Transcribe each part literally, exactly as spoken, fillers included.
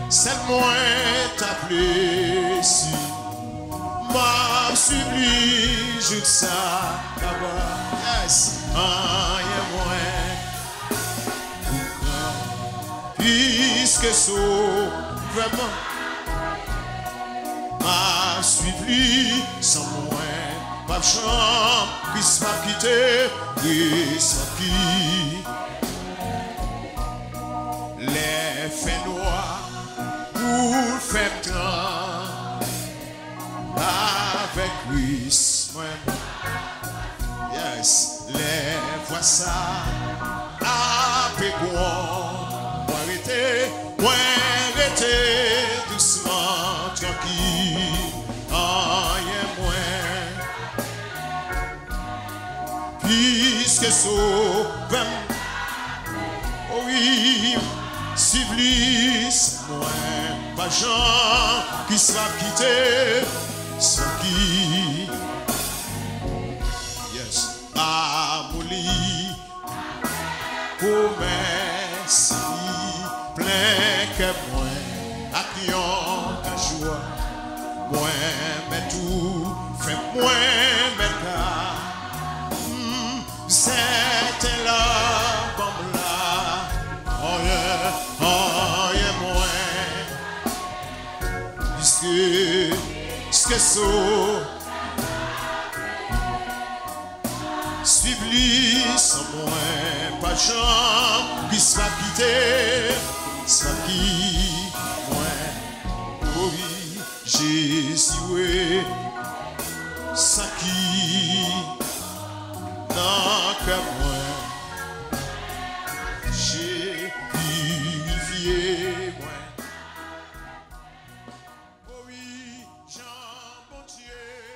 c'est moins t'apprécie. Ma supplie, je ça là-bas. Yes, rien moins. Puisque so vraiment ma supplie sans moins. Pas de chambre, puisse pas quitter, puisse pas qui. Les faits noirs, pour faire temps, avec Christ, yes, les voix ça, après quoi, pour arrêter, pour arrêter, doucement, tranquille, rien moins, puisque sauvem, oh oui, civilis, moi, pas gens qui sera quitté, sans qui, yes, amoli, promesse, plein que moi, à qui on joie, moi, mais tout, fait moi, mais là, c'était là, bon là, oh yeah, oh yeah, moi, puisque, puisque ça, suivi sans moi, pas de gens qui soit quitté, soit qui, moi, oh oui, Jésus, oui, ça qui, non, que moi, j'ai purifié, moi. Oh oui, Jean, bon Dieu.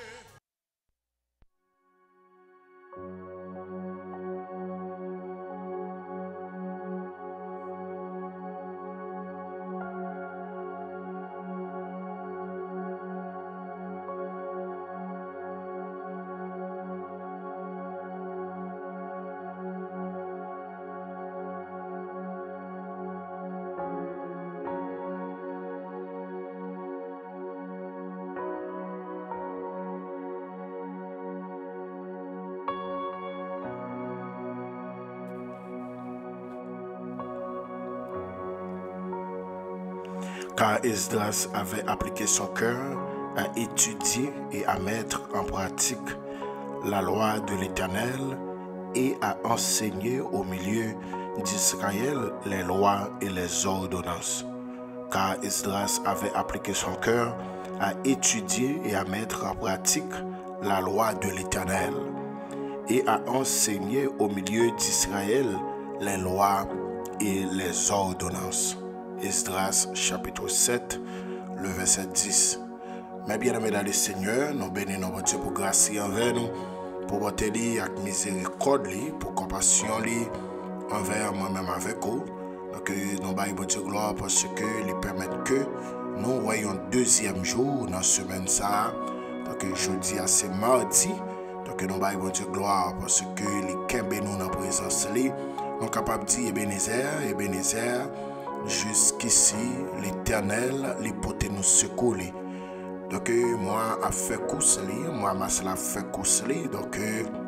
Car Esdras avait appliqué son cœur à étudier et à mettre en pratique la loi de l'Éternel et à enseigner au milieu d'Israël les lois et les ordonnances. Car Esdras avait appliqué son cœur à étudier et à mettre en pratique la loi de l'Éternel et à enseigner au milieu d'Israël les lois et les ordonnances. Esdras chapitre sept, le verset dix. Mes bien-aimés dans le Seigneur, nous bénissons notre Dieu pour grâce envers nous, pour votre lit avec miséricorde, pour compassion envers moi-même avec vous. Donc nous baillons votre gloire parce que il permet que nous voyons deuxième jour dans la semaine ça. Donc jeudi à c'est mardi. Donc nous baillons votre gloire parce que les kembe nous dans la présence li, nous capable de dire Ebenezer, Ebenezer. Jusqu'ici, l'Éternel, les potes nous secours. Donc, moi, à fait course, moi, ma cela fait course. Donc,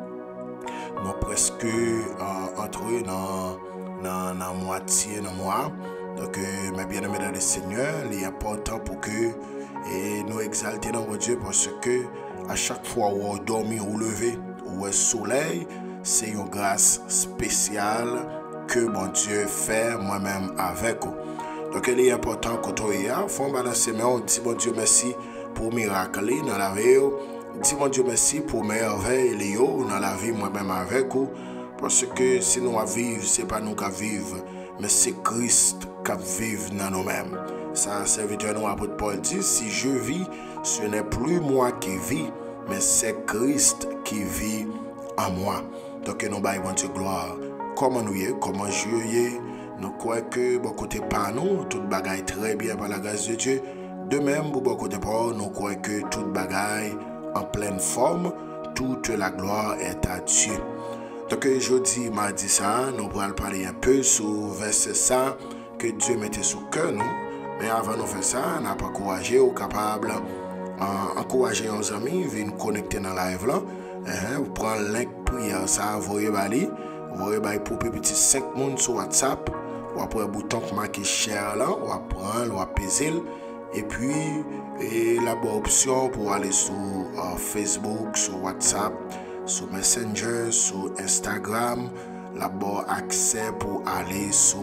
nous presque euh, entrés dans la moitié de mois. Donc, mes bien-aimés dans le Seigneur, il est important pour que et nous exalter dans Dieu parce que à chaque fois où on dormit ou levé ou est soleil, c'est une grâce spéciale que mon Dieu fait moi-même avec vous. Donc il est important que tu aies, faut balancer mais on dit mon Dieu merci pour miracle dans la vie. Dis mon Dieu merci pour merveille dans la vie moi-même avec vous. Parce que si nous vivons, ce n'est pas nous qui vivons, mais c'est Christ qui vit dans nous-mêmes. Ça, serviteur nous, apôtre Paul dit, si je vis, ce n'est plus moi qui vis, mais c'est Christ qui vit en moi. Donc nous baillons Dieu gloire. Comment nous y est, comment je y est, nous croyons que beaucoup de par nous, tout bagaille très bien par la grâce de Dieu. De même, pour beaucoup de par nous croyons que tout bagaille en pleine forme, toute la gloire est à Dieu. Donc jeudi, mardi ça, nous allons parler un peu sur verset ça que Dieu mettait sous cœur nous Mais avant de faire ça, on a pas encouragé ou capable encourager nos amis venir connecter dans live là. Vous prenez le link prière ça, vous voyez bali, vous voyez bali pour petit cinq monde sur WhatsApp, ou après le bouton qui marque share là, ou prendre, ou apaiser et puis et la bonne option pour aller sur uh, Facebook, sur WhatsApp, sur Messenger, sur Instagram, la bonne accès pour aller sur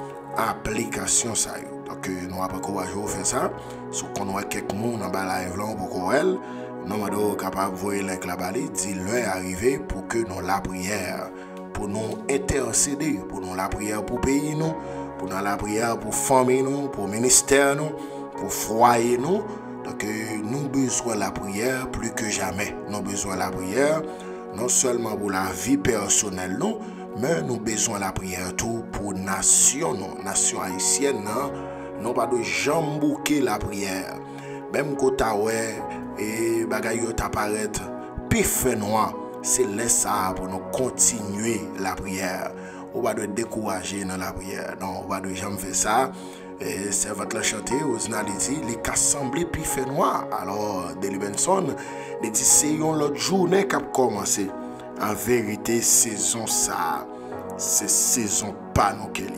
application ça. Donc nous avons encouragé à faire ça. Si on a quelques monde dans la live là pour elle, nous sommes capables de voir link là-bas, dit l'heure arrivé pour que nous la prière, pour nous intercéder, pour nous la prière pour pays nous, pour nous la prière pour famille nous, pour ministère nous, pour foyer nous. Donc nous avons besoin de la prière plus que jamais. Nous avons besoin de la prière non seulement pour la vie personnelle nous, mais nous avons besoin de la prière tout pour nation nous, nation haïtienne non. Nous pas de jambouquer la prière. Même quand tu as et bagay yo t'apparaît puis fait noir, c'est laisser ça pour nous continuer la prière. On va de décourager dans la prière. Non, on va de jamais faire ça. Et c'est votre chanter aux dit les assemblées puis fait noir. Alors Deli Benson il dit c'est une l'autre journée qui a commencé. En vérité saison ça, c'est saison pas nous qu'elle.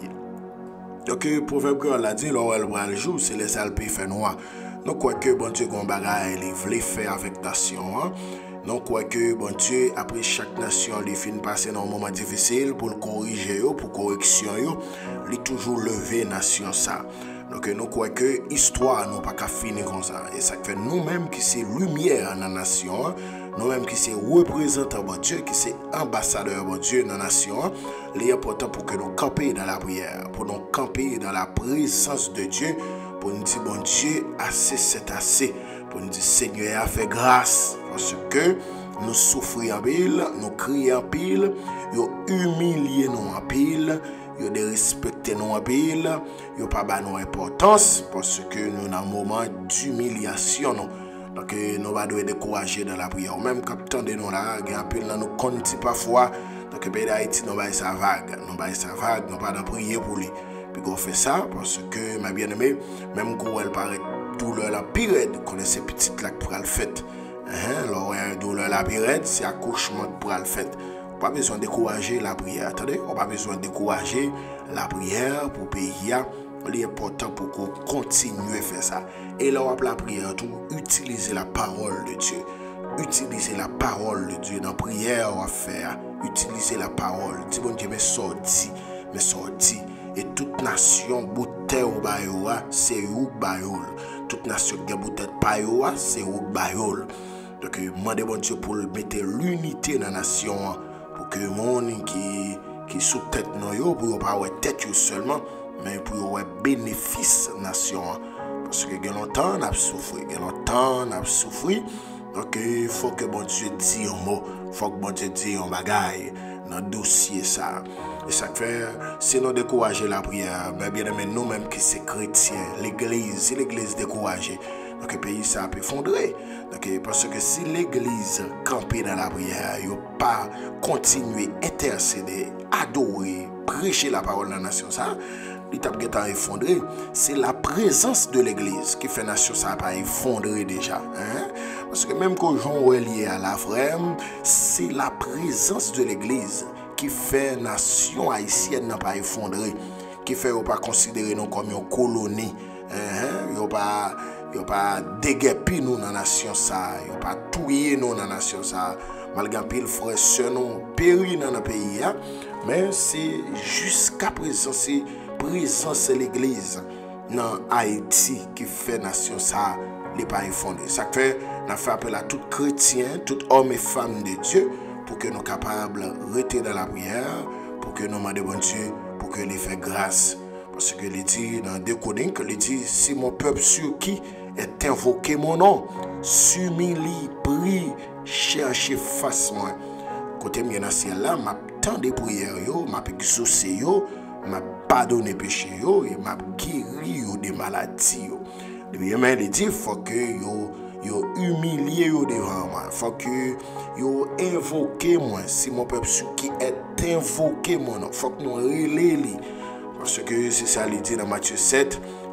Donc, le proverbe l'a dit, là où elle va le jour, c'est les alpes fait noir. Nous croyons que bon Dieu, qu'on bagaille, il voulait faire avec la nation. Hein? Nous croyons que bon Dieu, après chaque nation, il finit passer dans un moment difficile pour le corriger, pour correction, il toujours levé la nation. Ça. Donc, nous croyons que l'histoire n'a pas qu'à finir comme ça. Et ça fait nous-mêmes qui sommes lumière dans la nation. Hein? Nous-mêmes qui sommes représentants de Dieu, qui sommes ambassadeurs de Dieu dans la nation, il est important pour que nous campions dans la prière, pour nous camper dans la présence de Dieu, pour nous dire, bon Dieu, assez c'est assez, pour nous dire, Seigneur, a fait grâce, parce que nous souffrons en pile, nous crions en pile, nous humilions nous en pile, nous respectons nous en pile, nous pas de nos importance, parce que nous sommes dans un moment d'humiliation. Donc nous devons décourager dans la prière. Même quand nous là, nous nous comptons parfois. Donc le pays d'Haïti, nous avons sa vague. Nous avons sa vague, nous ne prier pour lui. Puis on fait ça parce que, ma bien-aimée, même quand elle paraît douleur la pire, connaissez petite là pour le fait. Alors, douleur la pire, c'est accouchement pour le fait. On n'a pas besoin de décourager la prière. Attendez, on n'a pas besoin de décourager la prière pour le pays. Il est important pour qu'on continue à faire ça. Et là, on va la prière, tout, utiliser la parole de Dieu. Utiliser la parole de Dieu dans la prière, on va faire. Utiliser la parole. Dis bon Dieu, mais sorti, mais sorti. Et toute nation, bouteille au bayoua, c'est où bayol. Toute nation qui a bouteille bayoua, c'est où bayol. Donc, je demande bon Dieu pour mettre l'unité dans la nation. Pour que le monde qui qui sous tête non yo, pour pas avoir tête seulement. Mais pour avoir bénéfice nation. Parce que il y a longtemps, on a souffert. Il y a longtemps, on a souffert. Donc, il faut que bon Dieu dise un mot. Il faut que bon Dieu dise un bagaille dans le dossier. Ça. Et ça fait, c'est nous décourager la prière. Mais bien aimé, nous-mêmes qui sommes chrétiens, l'église, si l'église découragée, donc le pays ça peut effondrer. Donc, parce que si l'église campée dans la prière, il n'y a pas continuer à intercéder, adorer, prêcher la parole de la nation, ça. L'étape qui est effondrée, c'est la présence de l'église qui fait nation ça pas effondrer déjà. Hein? Parce que même quand Jean est lié à la frère, c'est la présence de l'église qui fait nation haïtienne n'a pas effondrer, qui fait pas considérer nous comme une colonie. Hein? Yo pas yo pas déguerpi nous dans la nation ça, yo pas tuer nous dans la nation ça. Malgré pile frère sœur nous péri dans le pays, hein? Mais c'est jusqu'à présent c'est présence de l'église dans Haïti qui fait nation ça n'est pas effondré. Ça fait n'a fait appel à tout chrétien, tout homme et femme de Dieu pour que nous capables de rester dans la prière, pour que nous demandons bon Dieu pour que les fait grâce. Parce que il dit dans deux Corinthiens, il dit si mon peuple sur qui est invoqué mon nom s'humilie, prie, cherche face moi. Côté bien dans ciel là, m'a tant de prières yo, m'a exaucé yo, m'a pardonné péché yo et m'a guéri yo des maladies yo. Depuis mais il dit faut que yo yo humilié yo devant moi, faut que yo invoqué moi si mon peuple sur qui est invoqué mon nom, faut que nous relève. Parce que c'est ça il dit dans Matthieu sept,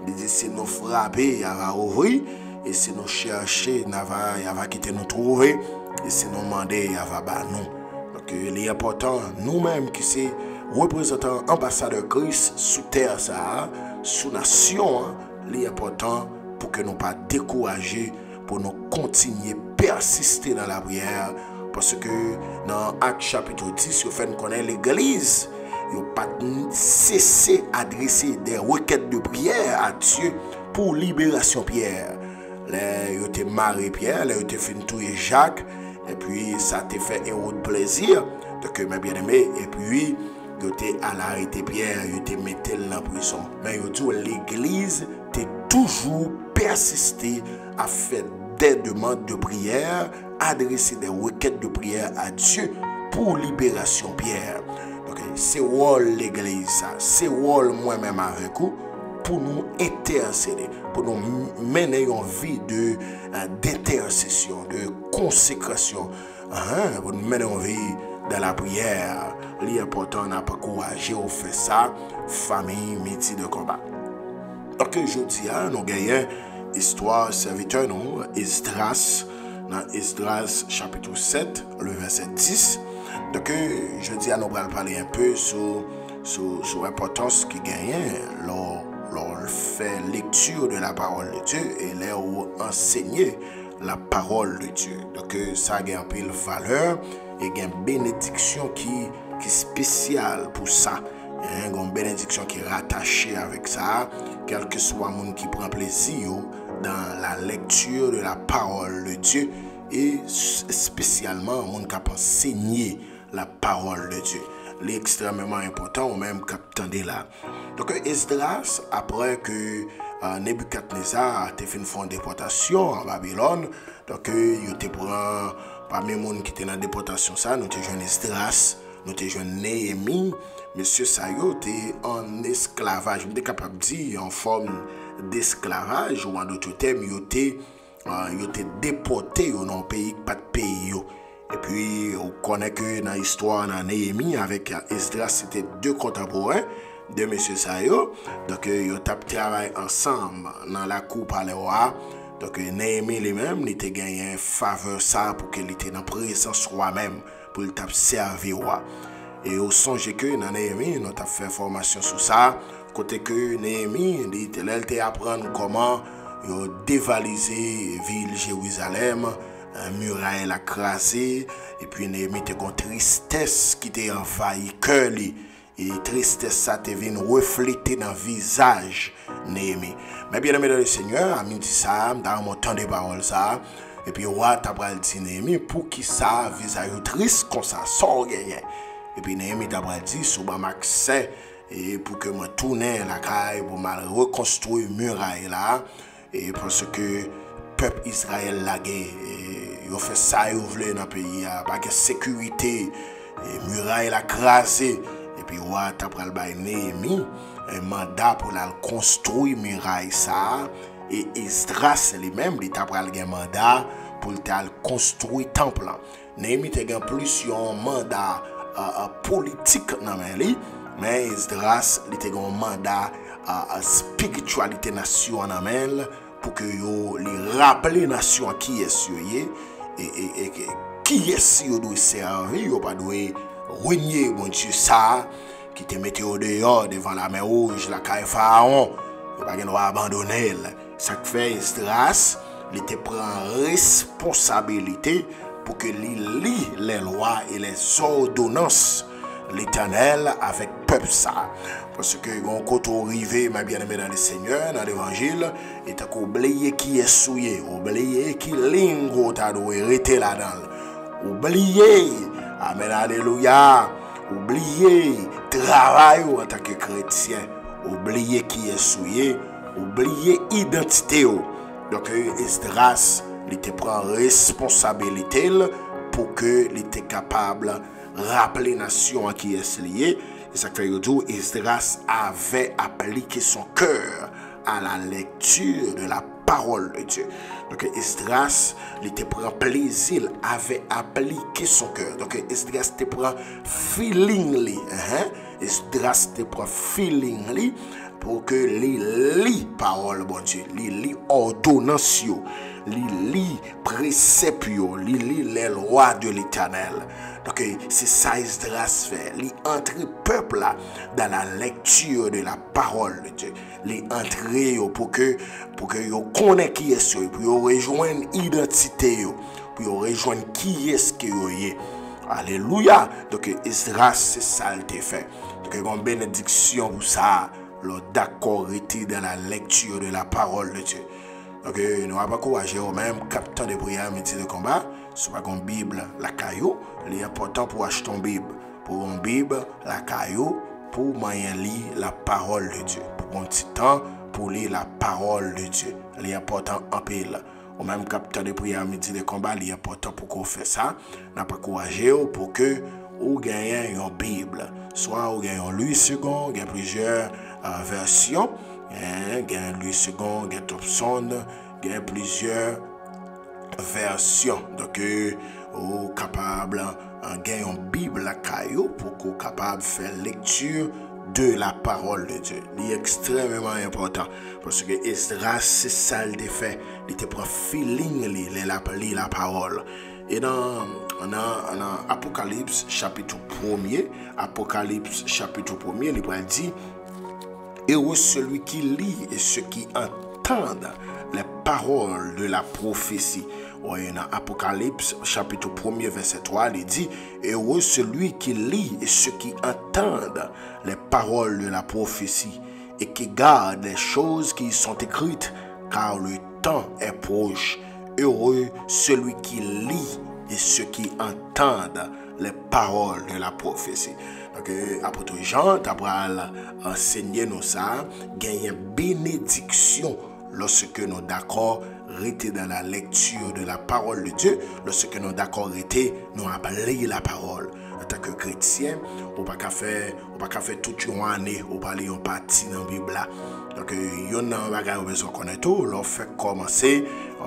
Il dit si nous frapper, il va ouvrir. Et si nous chercher, il va, il va quitter nous trouver. Et si nous demander, il va battre nous. Donc il est important, nous-mêmes qui sommes représentants, ambassadeurs Christ sous terre, ça, sous nation, il est important pour que nous ne pas décourager, pour nous continuer, persister dans la prière. Parce que dans Actes chapitre dix, vous faites connaître l'église. Ils n'ont pas cessé d'adresser des requêtes de prière à Dieu pour libération Pierre. Là, ils ont été mariés Pierre, là, ils ont été fait tuer Jacques, et puis ça a été fait héros de plaisir, donc mes bien-aimés, et puis ils ont été à l'arrêter Pierre, ils ont été mis dans la prison. Mais ils ont dit l'église a toujours persisté à faire des demandes de prière, adresser des requêtes de prière à Dieu pour libération Pierre. Donc c'est rôle l'église, c'est rôle moi-même avec vous pour nous intercéder, pour nous mener une vie de euh, d'intercession, de consécration, hein, pour nous mener une vie dans la prière. L'important n'a pas courageux au fait ça, famille, métier de combat. Donc je dis, hein, nous gagnons histoire serviteur, nous, Esdras, dans Esdras chapitre sept, le verset dix. Donc je dis, nous allons parler un peu sur, sur, sur l'importance qui gagne lors l'on fait lecture de la parole de Dieu et là où enseigner la parole de Dieu. Donc ça a un peu de valeur et une bénédiction qui qui spéciale pour ça. Il y a une bénédiction qui est rattachée avec ça, quel que soit le monde qui prend plaisir dans la lecture de la parole de Dieu et spécialement le monde qui a enseigné la parole de Dieu. L'extrêmement important ou même qu'attendez là. Donc Esdras, après que euh, Nebuchadnezzar a fait une fond de déportation en Babylone, donc il te prend parmi les gens qui étaient dans la déportation ça, nous étions jeunes Esdras, nous étions jeunes Néhémie, monsieur Sayo était en esclavage, je suis capable de dire en forme d'esclavage ou en d'autres termes, il était euh, déporté dans un pays pas de pays. Et puis, on connaît que dans l'histoire de Néhémie avec Esdras, c'était deux contemporains de M. Sayo. Donc, ils ont travaillé ensemble dans la cour par le roi. Donc, Néhémie lui-même, il a gagné une faveur ça pour qu'il était dans présence roi-même, pour il servir au roi. Et on songe que dans Néhémie, nous avons fait formation sur ça. Côté que Néhémie, il a appris comment dévaliser la ville de Jérusalem. Un muraille l'a crasé et puis Néhémie était une tristesse qui était envahi cœur et tristesse ça te vient refléter dans le visage Néhémie. Mais bien aimé dans le Seigneur, a dit ça dans mon temps de parole ça et puis roi t'a dit Néhémie pour qui ça visage triste comme ça sort gagné. Et puis Néhémie t'a dit sous ma accès et pour que me tourner la caille pour mal reconstruire muraille là et parce que peuple Israël la guerre ils ont fait ça ils voulaient dans le pays pas de sécurité et muraille la crasé et puis roi t'a pral bay Néhémie un mandat pour la construire muraille ça et Esdras lui-même il t'a pral un mandat pour la construire temple. Néhémie t'a plus un mandat uh, politique dans main mais Esdras il t'a un mandat uh, spiritualité nation dans main pour que yo les rappeler nation qui est sur et, et, et, et qui est sur doit servir yo pas doit renier bon Dieu ça qui te mettait au dehors devant la mer rouge la caille pharaon yo pas doit abandonner ça fait Esdras il te prend responsabilité pour que il lit les lois et les ordonnances l'Éternel avec peuple ça. Parce que quand on arrive, ma bien-aimée dans le Seigneur, dans l'évangile, et t'as oublié qui est souillé, oublié qui lingo t'as dû arrêter là-dedans. Oublié, amen, alléluia, oublié, travail en tant que chrétien, oublié qui est souillé, oublié identité. Donc, Esdras, il te prend responsabilité pour que il était capable rappeler nation à qui est lié. Et ça fait que Esdras avait appliqué son cœur à la lecture de la parole de Dieu. Donc Esdras, il te prend plaisir, avait appliqué son cœur. Donc Esdras te prend feeling li, hein? Esdras te prend feeling li pour que les li parole bon Dieu, les li ordonnance yo, les li préceptes yo, les li les lois de l'Éternel. Donc c'est ça Esdras fait, les entrer peuple là dans la lecture de la parole de Dieu, les entrer yo pour que pour que yo connaît qui est yo, pour yo rejoindre identité yo, pour yo rejoindre qui est-ce que yo est. Alléluia. Donc Esdras c'est ça le fait. Donc une bénédiction pour ça, le d'accord était dans la lecture de la parole de Dieu. Donc nous avons encouragé au même capitaine de prière métier de combat, soit une Bible la caillou, il est important pour acheter une Bible, pour une Bible la caillou, pour moyen lire la parole de Dieu, pour un petit temps pour lire la parole de Dieu. Il est important en pile. Au même capitaine de prière métier de combat, il est important pour qu'on fasse ça. Nous avons encouragé pour que vous gagnez une Bible, soit vous gagnez un Louis second, il y a plusieurs euh, versions. Il y a Louis second, il y a Thompson, il y a plusieurs versions. Donc, vous êtes capable de gagner une Bible à caillou pour que vous êtes capable de faire lecture de la parole de Dieu. C'est extrêmement important parce que Esdras, c'est ça le fait. Il te prend feeling de la, la parole. Et dans, dans, dans Apocalypse chapitre premier, Apocalypse chapitre premier, il dit heureux celui qui lit et ceux qui entendent les paroles de la prophétie. Oui, dans Apocalypse chapitre premier verset trois, il dit heureux celui qui lit et ceux qui entendent les paroles de la prophétie et qui gardent les choses qui y sont écrites, car le temps est proche. Heureux celui qui lit et ceux qui entendent les paroles de la prophétie. Donc, apôtre Jean, tu as enseigné nous ça, gagner bénédiction lorsque nous d'accord rester dans la lecture de la parole de Dieu, lorsque nous d'accord rester, nous avons la parole. En tant que chrétien, on ne peut pas faire, on pas faire toute une année, on pas lire une partie dans la Bible. Donc, il y a un bagage besoin de connaître tout. L'on fait commencer,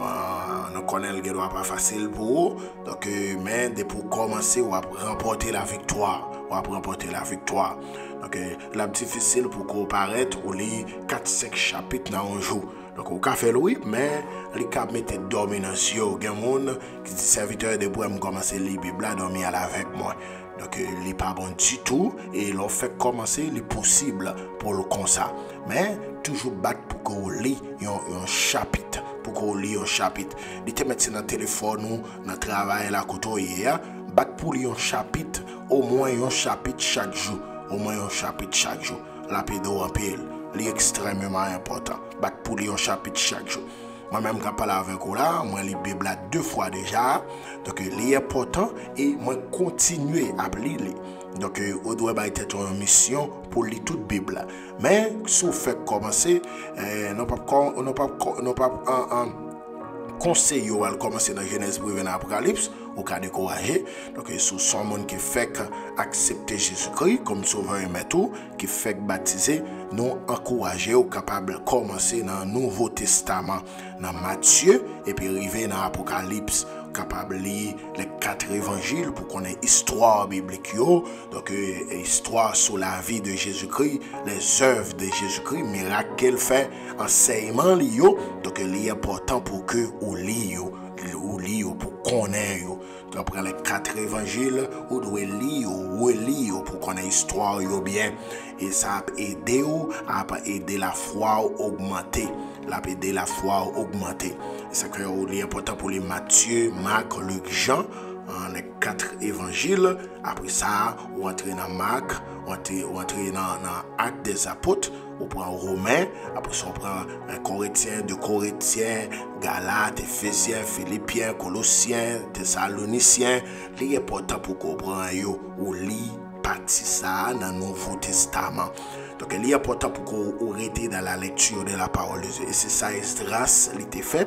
on connaît le n'est pas facile pour vous. Donc, mais pour commencer, on va remporter la victoire. On va remporter la victoire. Donc, la difficile pour qu'on paraître, on lit quatre cinq chapitres dans un jour. Donc, on peut faire oui, mais les cap mettre domination. Il y a des gens qui disent serviteur de bois, commencer à lire la Bible, à dormir avec moi. Donc, il n'est pas bon du tout. Et l'on fait commencer le possible pour le comme ça. Mais toujours battre pour qu'on lit un chapitre. Pour qu'on lit un chapitre. Il te mettre dans le téléphone, dans le travail, là, côté, battre pour lire un chapitre, au moins un chapitre chaque jour. Au moins un chapitre chaque jour. La pédo en pile. C'est extrêmement important. Battre pour lire un chapitre chaque jour. Moi-même, quand je parle avec vous là, moi, je lis la Bible deux fois déjà. Donc, c'est important et moi, continuer à lire. Donc, on doit être une mission pour lire toute la Bible. Mais, si vous faites commencer, euh, non pas, non pas, non pas, un, un conseil à commencer dans Genèse pour venir à Apocalypse, au cas découragé. Donc, c'est son monde qui fait accepter Jésus-Christ comme sauveur et maître, qui fait baptiser, nous encourager ou capable de commencer dans le Nouveau Testament, dans Matthieu, et puis arriver dans Apocalypse, capable de lire les quatre évangiles pour qu'on ait histoire biblique, donc euh, histoire sur la vie de Jésus-Christ, les œuvres de Jésus-Christ, miracles qu'il fait, enseignement lié, donc il est important pour que vous lisiez, vous lisiez pour connaître. Après les quatre évangiles, vous devez lire ou relire pour connaître l'histoire bien. Et ça a aidé à aider la foi à augmenter. Ça a aidé la foi à augmenter. C'est important pour les Matthieu, Marc, Luc, Jean, les quatre évangiles. Après ça, on entre dans Marc, on entre dans Actes des Apôtres. On prend Romain, après ça on prend un Corinthiens, de Corinthiens, Galates, Éphésiens, Philippiens, Colossiens, Thessaloniciens. C'est important pour comprendre yo ou lit partie ça dans le Nouveau Testament. Donc il est important pour qu'on reste dans la lecture de la parole de Dieu. Et c'est ça Esdras l'était fait.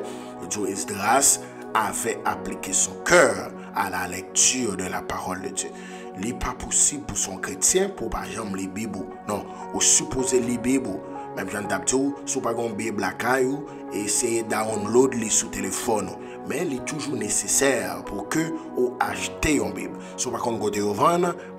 Esdras avait appliqué son cœur à la lecture de la parole de Dieu. Il n'est pas possible pour son chrétien pour par exemple les Bibles. Non, ou supposer les Bibles. Même Jean Dabtou, si vous n'avez pas une Bible à caillou, essayez de download les sous téléphone. Mais il est toujours nécessaire pour que vous achetez une Bible. Si vous n'avez pas de vendre,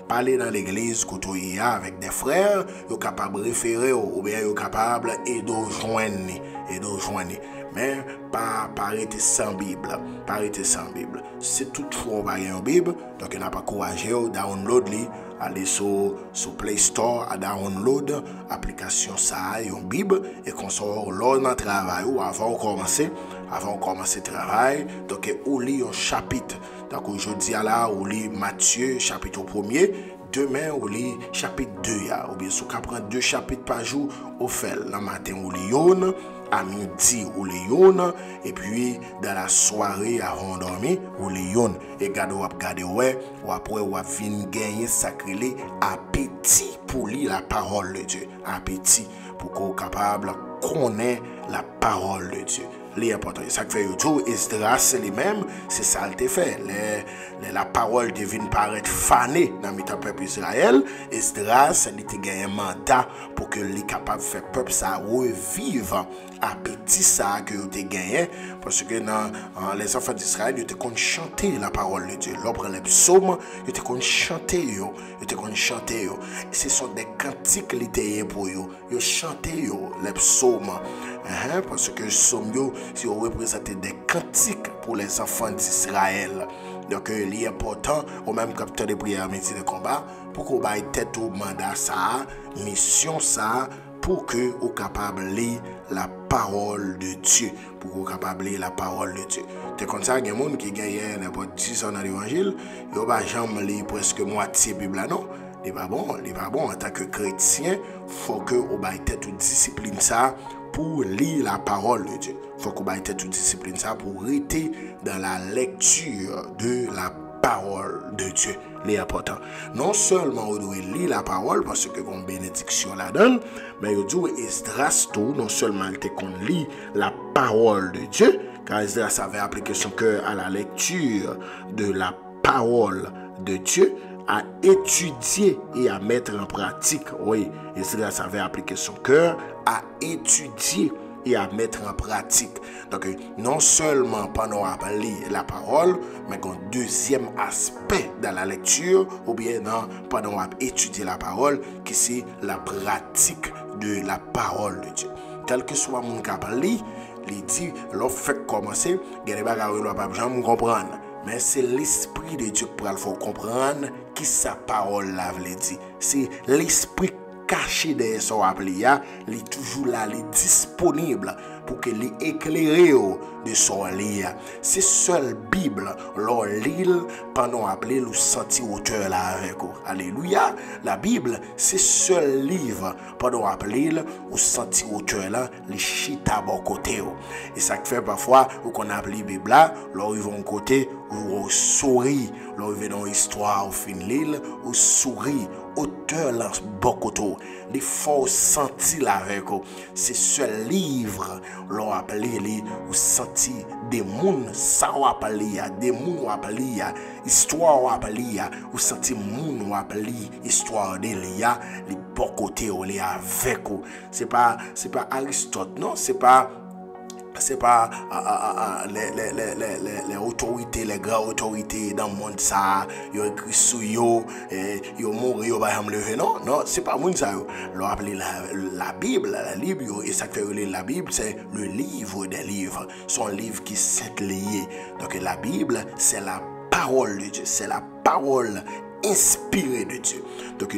parler dans l'église côté avec des frères, yo capable référer ou bien yo capable et de joindre et de joindre. Mais pas pas arrêter sans Bible, pas arrêter sans Bible. C'est toutefois pas une Bible, donc on n'a pas courageux download li, aller sur sur Play Store à download application ça une Bible et qu'on sort lors dans travail ou avant de commencer, avant de commencer le travail, donc on lit un chapitre. Donc aujourd'hui là, on lit Matthieu chapitre premier. Demain, on lit chapitre deux. Ou bien, si on prend deux chapitres par jour, on fait le matin, on lit yon, à midi, on lit yon, et puis dans la soirée, avant de dormir, on lit yon. Et gade ou ap gade ouais, ou après, ou ap vin gagner sacré appétit pour lire la parole de Dieu. Appétit pour qu'on soit capable de connaître la parole de Dieu. L'important, ça que fait YouTube, Esdras c'est lui-même, c'est ça le fait. Les, les, la parole devine paraître fanée dans le peuple Israël. Esdras, il a gagné un mandat pour que les capable de faire peuple ça revivre appétit ça que il a gagné. Parce que dans, dans les enfants d'Israël, ils ont chanté la parole de Dieu. L'opre les psaumes, ils ont chanté, ils ont chanté. Ce sont des cantiques qui étaient pour eux. Ils ont chanté les psaumes. Hein, parce que psaumes, si on représente des cantiques pour les enfants d'Israël. Donc, il est important, au même capteur de prière, métier de combat, pour qu'on ait tête au mandat, ça, mission, ça, pour que vous capable de lire la parole de Dieu. Pour que vous capable de lire la parole de Dieu. C'est comme ça, il y a des gens qui gagnent n'importe dix ans dans l'évangile, ils ne vont jamais lire presque moitié de la Bible, non? Il n'est pas bon, il n'est pas bon. En tant que chrétien, il faut que vous ayez tête ou discipline ça pour lire la parole de Dieu. Il faut que vous ayez tête ou discipline ça pour rester dans la lecture de la parole de Dieu. C'est important. Non seulement vous devez lire la parole parce que comme bénédiction la donne, mais vous devez Esdras tout, non seulement qu'on lit la parole de Dieu, car Esdras avait appliqué son cœur à la lecture de la parole de Dieu, à étudier et à mettre en pratique. Oui, Esdras avait appliqué son cœur à étudier et à mettre en pratique. Donc, non seulement pendant à lire la parole, mais un deuxième aspect dans la lecture, ou bien non, pendant à étudier la parole, qui c'est la pratique de la parole de Dieu. Quel que soit mon cap lire, il dit, l'on fait commencer, il y a des bagages où l'on ne peut jamais comprendre. Mais c'est l'esprit de Dieu pour le faire comprendre qui sa parole la veut dire. C'est l'esprit caché derrière son appli, il est toujours là, il est disponible pour que les éclairer de son lit. C'est seule Bible, l'on lit pendant appeler le senti auteur là avec vous. Alléluia. La Bible, c'est seul livre pendant appeler le senti auteur là, les chita bon côté. Et ça fait parfois où qu'on appelle la Bible là, l'on y va un côté où on sourit, l'on y va dans l'histoire au fin l'île, où sourit. Auteur lance beaucoup de les faux sentis là avec eux. C'est ce livre l'on appelé les ou senti des mondes ça ou appelé des mondes ou appelé histoire ou appelé ou senti monde ou appelé histoire de l'ia les beaucoup de les avec eux. C'est pas c'est pas Aristote non, c'est pas c'est pas ah, ah, ah, les, les, les, les, les autorités, les grandes autorités dans le monde ça, ils ont écrit sur eux, ils ont mouru, ils ont pas levé, non, non, c'est pas monde ça. Ils ont appelé la, la Bible, la Bible, et ça fait la Bible, c'est le livre des livres, son livre qui s'est lié. Donc la Bible, c'est la parole de Dieu, c'est la parole inspiré de Dieu. Donc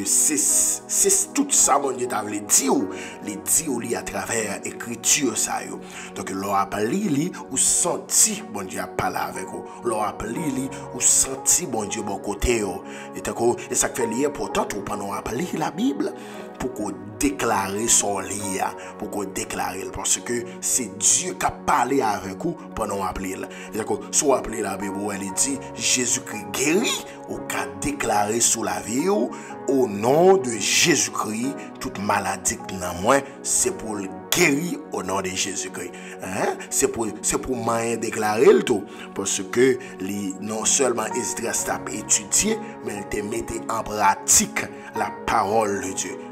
c'est tout ça mon Dieu t'a dit ou les dit ou li à travers écriture ça yo. Donc l'on appelle li ou senti bon Dieu a parlé avec vous. L'on appelle li ou senti bon Dieu bon côté yo. Et tako et ça fait lié pourtant ou pendant appeler la Bible pour qu'on déclare son lien, pour qu'on déclare parce que c'est Dieu qui a parlé avec vous pendant appeler. Et tako soit appeler la Bible elle dit Jésus-Christ guérit ou qu'a déclaré sous la vie au nom de Jésus-Christ toute maladie dans moi c'est pour le guérir au nom de Jésus-Christ. Hein? C'est pour c'est pour m'en déclarer le tout parce que les, non seulement Esdras t'a étudié mais il te mettait en pratique la parole de Dieu.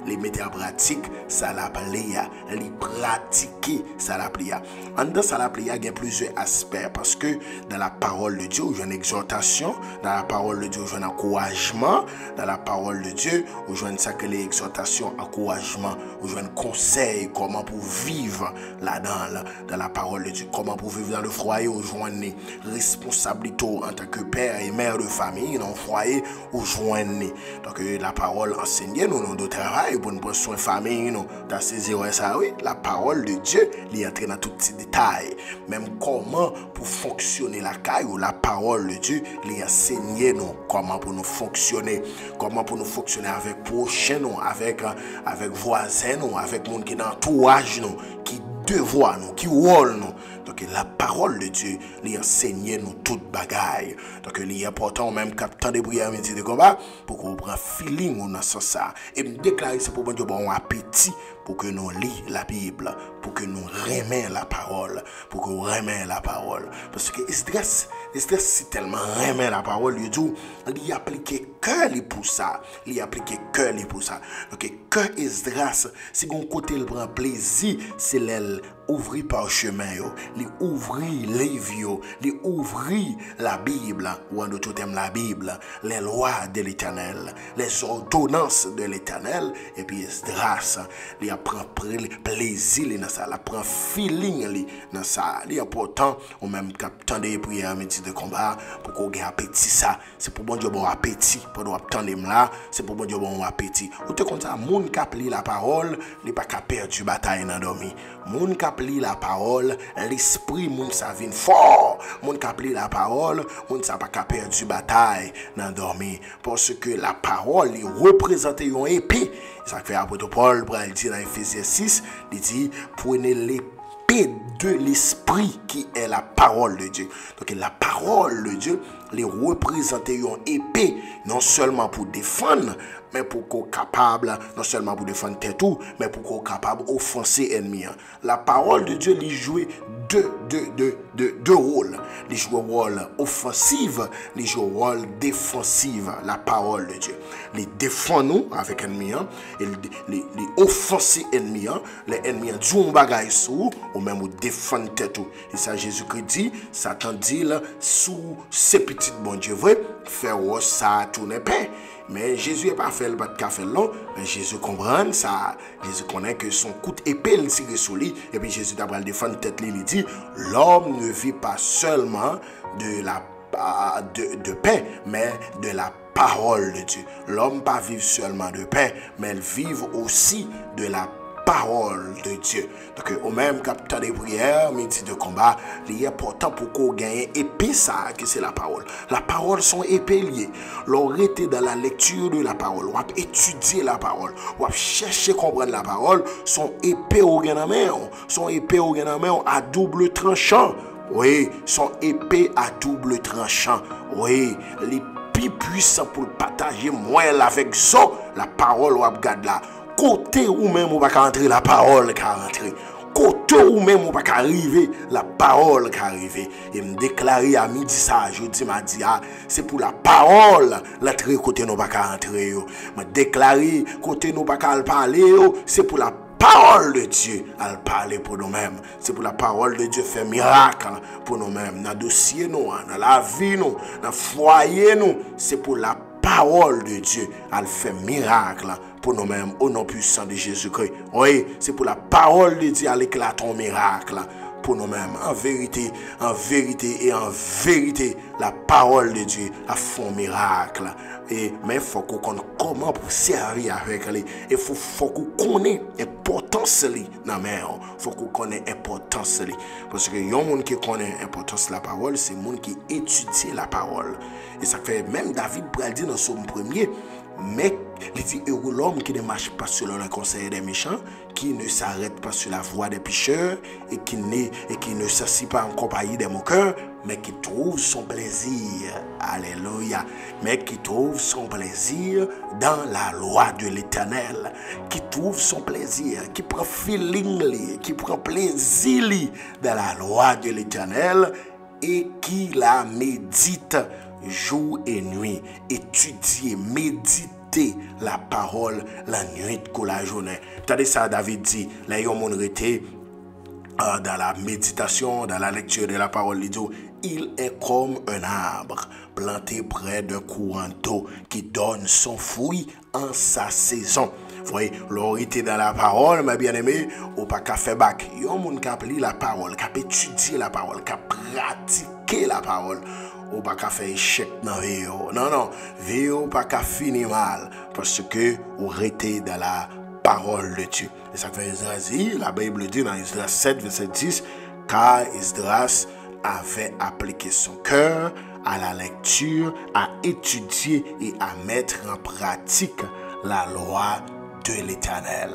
les mettre en pratique, ça la plia, les pratiquer, ça la plia. En dans ça la plia, il y a plusieurs aspects parce que dans la parole de Dieu, il y a une exhortation, dans la parole de Dieu, il y a un encouragement, dans la parole de Dieu, il y a une sacrée exhortation, encouragement, il y a un conseil, comment pour vivre là-dedans, dans la parole de Dieu, comment pour vivre dans le foyer, il y a une responsabilité en tant que père et mère de famille, dans le foyer, où joindre. Donc la parole enseigne nous de travail pour nous prendre soin de famille, nous dans saisir ça oui, la parole de Dieu, il entre dans tout petit détail. Même comment pour fonctionner la caille ou la parole de Dieu, il enseigne nous comment pour nous fonctionner, comment pour nous fonctionner avec prochain nous, avec avec voisins nous, avec monde qui dans entourage nous, qui devoir nous, qui rôle nous. Donc la parole de Dieu, lui enseigne nous toute bagaille. Donc il est important même quand temps de prière midi de combat pour qu'on prenne feeling dans ce sens. Et me déclarer c'est pour bon Dieu bon appétit pour que nous lisons la Bible, pour que nous remions la parole, pour que nous remions la parole. Parce que Esdras, Esdras c'est tellement remet la parole, il dit, il a appliqué cœur pour ça, il a appliqué cœur pour ça. Donc cœur Esdras, si on côté il prend plaisir, c'est l'aile ouvrir par chemin, il ouvrir livre, il ouvrir la Bible, ou en d'autres termes la Bible, les lois de l'Éternel, les ordonnances de l'Éternel, et puis Esdras, il prend plaisir dans ça, il prend feeling dans ça. Il est important, ou même quand des prières midi de combat, pour qu'on ait appétit ça, c'est pour bon Dieu bon appétit, pour nous attendre là, c'est pour bon Dieu bon appétit. Ou te comme ça, moun k'ap li la parole, il pas qu'à perdre du bataille dans dormi. Moun k'ap li la parole, l'esprit moun sa vin fort. Moun k'ap li la parole, moun sa pas qu'à perdre du bataille dans dormi. Parce que la parole, il représente une épée. Ça fait apôtre Paul pour le dire dans Ephésiens six, il dit prenez l'épée de l'esprit qui est la parole de Dieu. Donc la parole de Dieu les représente une épée non seulement pour défendre mais pour qu'on capable non seulement pour défendre tête tout mais pour qu'on capable offenser ennemi. La parole de Dieu lui joue deux deux deux deux deux rôles. Il joue un rôle offensif, il joue un rôle défensif. La parole de Dieu, il défend nous avec ennemi, il il offenser ennemi, les ennemis du on bagaille sous ou même ou défendre tête tout. Et ça Jésus-Christ dit, Satan dit là sous ces petites bon Dieu vrai faire ça tourner pain. Mais Jésus n'est pas fait le bat de café long, mais Jésus comprend ça. Jésus connaît que son coup d'épée il tire sur lui. Et puis Jésus d'abord le défendre tête il dit l'homme ne vit pas seulement de la de, de pain, mais de la parole de Dieu. L'homme pas vivre seulement de pain, mais il vit aussi de la parole de Dieu. Donc au même capteur des prières, midi de combat, il est important pour qu'on gagne épée ça, que c'est la parole. La parole sont épées liées. L'on était dans la lecture de la parole, on va étudier la parole, on va chercher à comprendre la parole, son épée au gain son épée au gain à double tranchant. Oui, son épée à double tranchant. Oui, les plus puissants pour partager moi avec ça, la parole on regarde là. Côté ou même on va rentrer la parole qui rentrer. Côté ou même on va arriver la parole qui arriver. Et me déclarer à midi ça, je dis m'a dit ah, c'est pour la parole l'entrée côté nous pas rentrer. Me déclarer côté nous pas parler, c'est pour la parole de Dieu à parler pour nous-mêmes. C'est pour la parole de Dieu faire miracle pour nous-mêmes. Dans le dossier nous, dans la vie nous, dans le foyer nous, c'est pour la parole de Dieu à faire miracle pour nous-mêmes au nom puissant de Jésus-Christ. Oui, c'est pour la parole de Dieu à éclater un miracle pour nous-mêmes. En vérité, en vérité et en vérité, la parole de Dieu a fait un miracle. Et, mais il faut qu'on connaisse comment pour servir avec lui. Et il faut, faut qu'on connaisse l'importance de la mer. Il faut qu'on connaisse l'importance de lui. Parce que les gens qui connaissent l'importance de la parole, c'est les gens qui étudient la parole. Et ça fait même David Bral dit dans son premier, mais il dit heureux l'homme qui ne marche pas selon le conseil des méchants, qui ne s'arrête pas sur la voie des pécheurs et qui, et qui ne s'assied pas en compagnie des moqueurs, mais qui trouve son plaisir, alléluia, mais qui trouve son plaisir dans la loi de l'Éternel, qui trouve son plaisir, qui prend feeling, qui prend plaisir dans la loi de l'Éternel et qui la médite jour et nuit. Étudier, méditer méditer la parole la nuit que la journée. Tandis ça, David dit, là, il y a un monde arrêté euh, dans la méditation, dans la lecture de la parole de Dieu. Il est comme un arbre planté près d'un courant d'eau qui donne son fruit en sa saison. Vous voyez, l'orité dans la parole, mes bien-aimés, ou pas qu'à faire bac. Il y a un monde qui a appris la parole, qui a étudié la parole, qui a pratiqué la parole. Ou pas qu'à faire échec dans la vie. Non, non, vie ou pas qu'à finir mal. Parce que vous restez dans la parole de Dieu. Et ça fait Esdras, la Bible dit dans Esdras sept, verset dix, car Esdras avait appliqué son cœur à la lecture, à étudier et à mettre en pratique la loi de l'Éternel.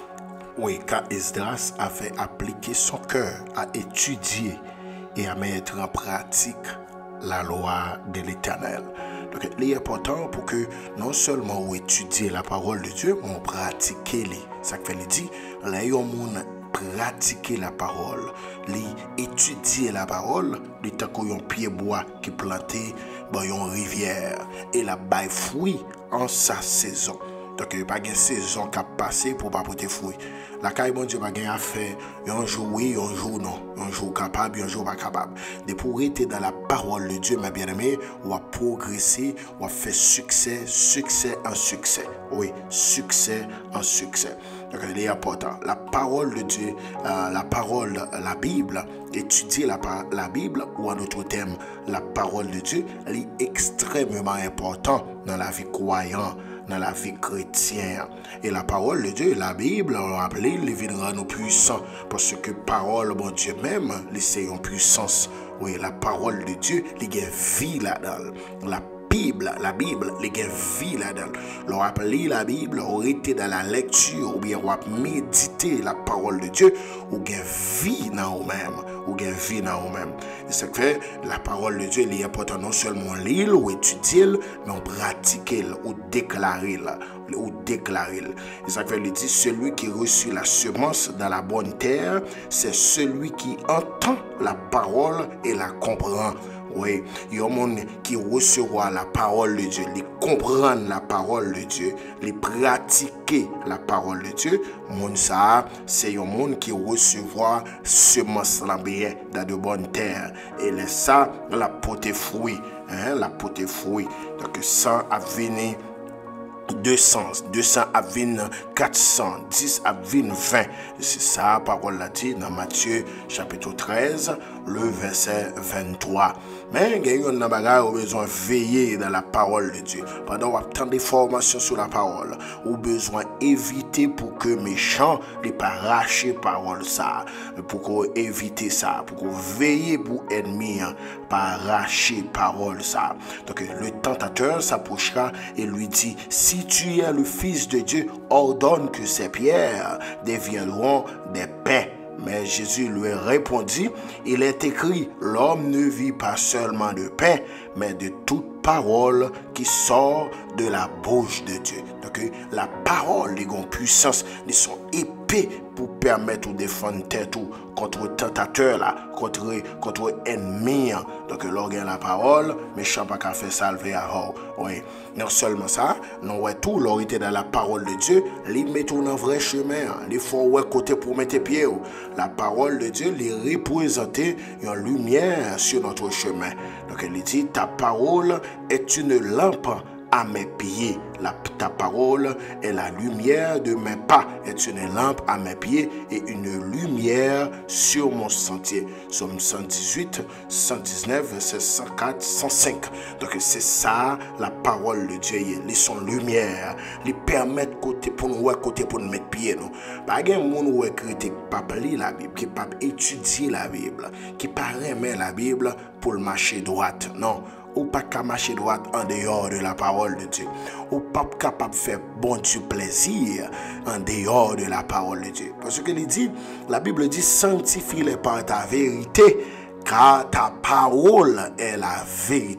Oui, car Esdras avait appliqué son cœur à étudier et à mettre en pratique la loi de l'Éternel. Donc, il est important pour que non seulement on étudie la parole de Dieu, mais on pratique les. Ça fait le dit, là, il y a pratiquer la parole, li étudier la parole, li tant qu'on pied bois qui planté dans une rivière et la bail fruit en sa saison. Donc il n'y a pas de saison qui a passé pour pas porter fruit. La caille bon Dieu pas gain à faire un jour oui, un jour non, un jour capable, un jour pas capable. De pour être dans la parole de Dieu, ma bien-aimée, on va progresser, on va faire succès, succès en succès. Oui, succès en succès. Donc il est important. La parole de Dieu, euh, la parole, la Bible, étudier la, la Bible ou en d'autres termes, la parole de Dieu, elle est extrêmement important dans la vie croyante, dans la vie chrétienne. Et la parole de Dieu, la Bible, on l'a appelé, les viendra nous puissants. Parce que parole, bon Dieu même, c'est une puissance. Oui, la parole de Dieu, il y a vie là-dedans. La Bible, la Bible, les gens vivent là-dedans. On a lu la Bible, on était dans la lecture, ou bien on a médité la parole de Dieu, ou bien vie dans nous-mêmes, ou bien vie dans nous-mêmes. Et c'est que la parole de Dieu, il est important non seulement lire ou étudier, mais on pratiquer ou déclarer ou déclarer. Et ça fait le dit, celui qui reçut la semence dans la bonne terre, c'est celui qui entend la parole et la comprend. Oui, il y a un monde qui recevra la parole de Dieu, qui comprend la parole de Dieu, qui pratiquer la parole de Dieu. Monde ça, c'est un monde qui recevra semence bien dans de bonnes terres. Et là, ça, la porter fruit, hein, la porter fruit. Donc ça a venu deux cents, deux cents à vingt, quatre cents, dix à vingt, vingt. C'est ça, la parole l'a dit dans Matthieu chapitre treize, le verset vingt-trois. Mais il y a un bagage où besoin de veiller dans la parole de Dieu. Pendant qu'on attend des formations sur la parole, ou besoin d'éviter pour que méchants ne pas arracher parole ça. Pour qu'on évite ça, pour qu'on veille pour ennemi, pas arracher parole ça. Donc le tentateur s'approchera et lui dit, si tu es le Fils de Dieu, ordonne que ces pierres deviendront des pains. Mais Jésus lui répondit, il est écrit, l'homme ne vit pas seulement de pain, mais de toute parole qui sort de la bouche de Dieu. Donc la parole, les grandes puissances, ils sont épais pour permettre de défendre tête contre tentateur là, contre contre ennemi. Donc l'organe la parole, mais je ne pas qu'à faire salver à haut. Oui, non seulement ça, non ouais tout l'orité dans la parole de Dieu, les mettre dans un vrai chemin, les faut ouais côté pour mettre pied. La parole de Dieu les représenter une lumière sur notre chemin. Donc elle dit ta parole est une lampe à mes pieds. La, ta parole est la lumière de mes pas, est une lampe à mes pieds et une lumière sur mon sentier. Somme cent dix-huit, cent dix-neuf, verset cent quatre, cent cinq. Donc c'est ça la parole de Dieu. Ils sont lumière, ils permettent côté pour nous côté pour nous mettre pied nous. Pas de monde qui critique pas lire la Bible, qui pas étudier la Bible, qui pas aimer la Bible pour marcher droite. Non. Ou pas qu'à marcher droite en dehors de la parole de Dieu. Ou pas capable de faire bon Dieu plaisir en dehors de la parole de Dieu. Parce que il dit, la Bible dit, sanctifie-les par ta vérité, car ta parole est la vérité.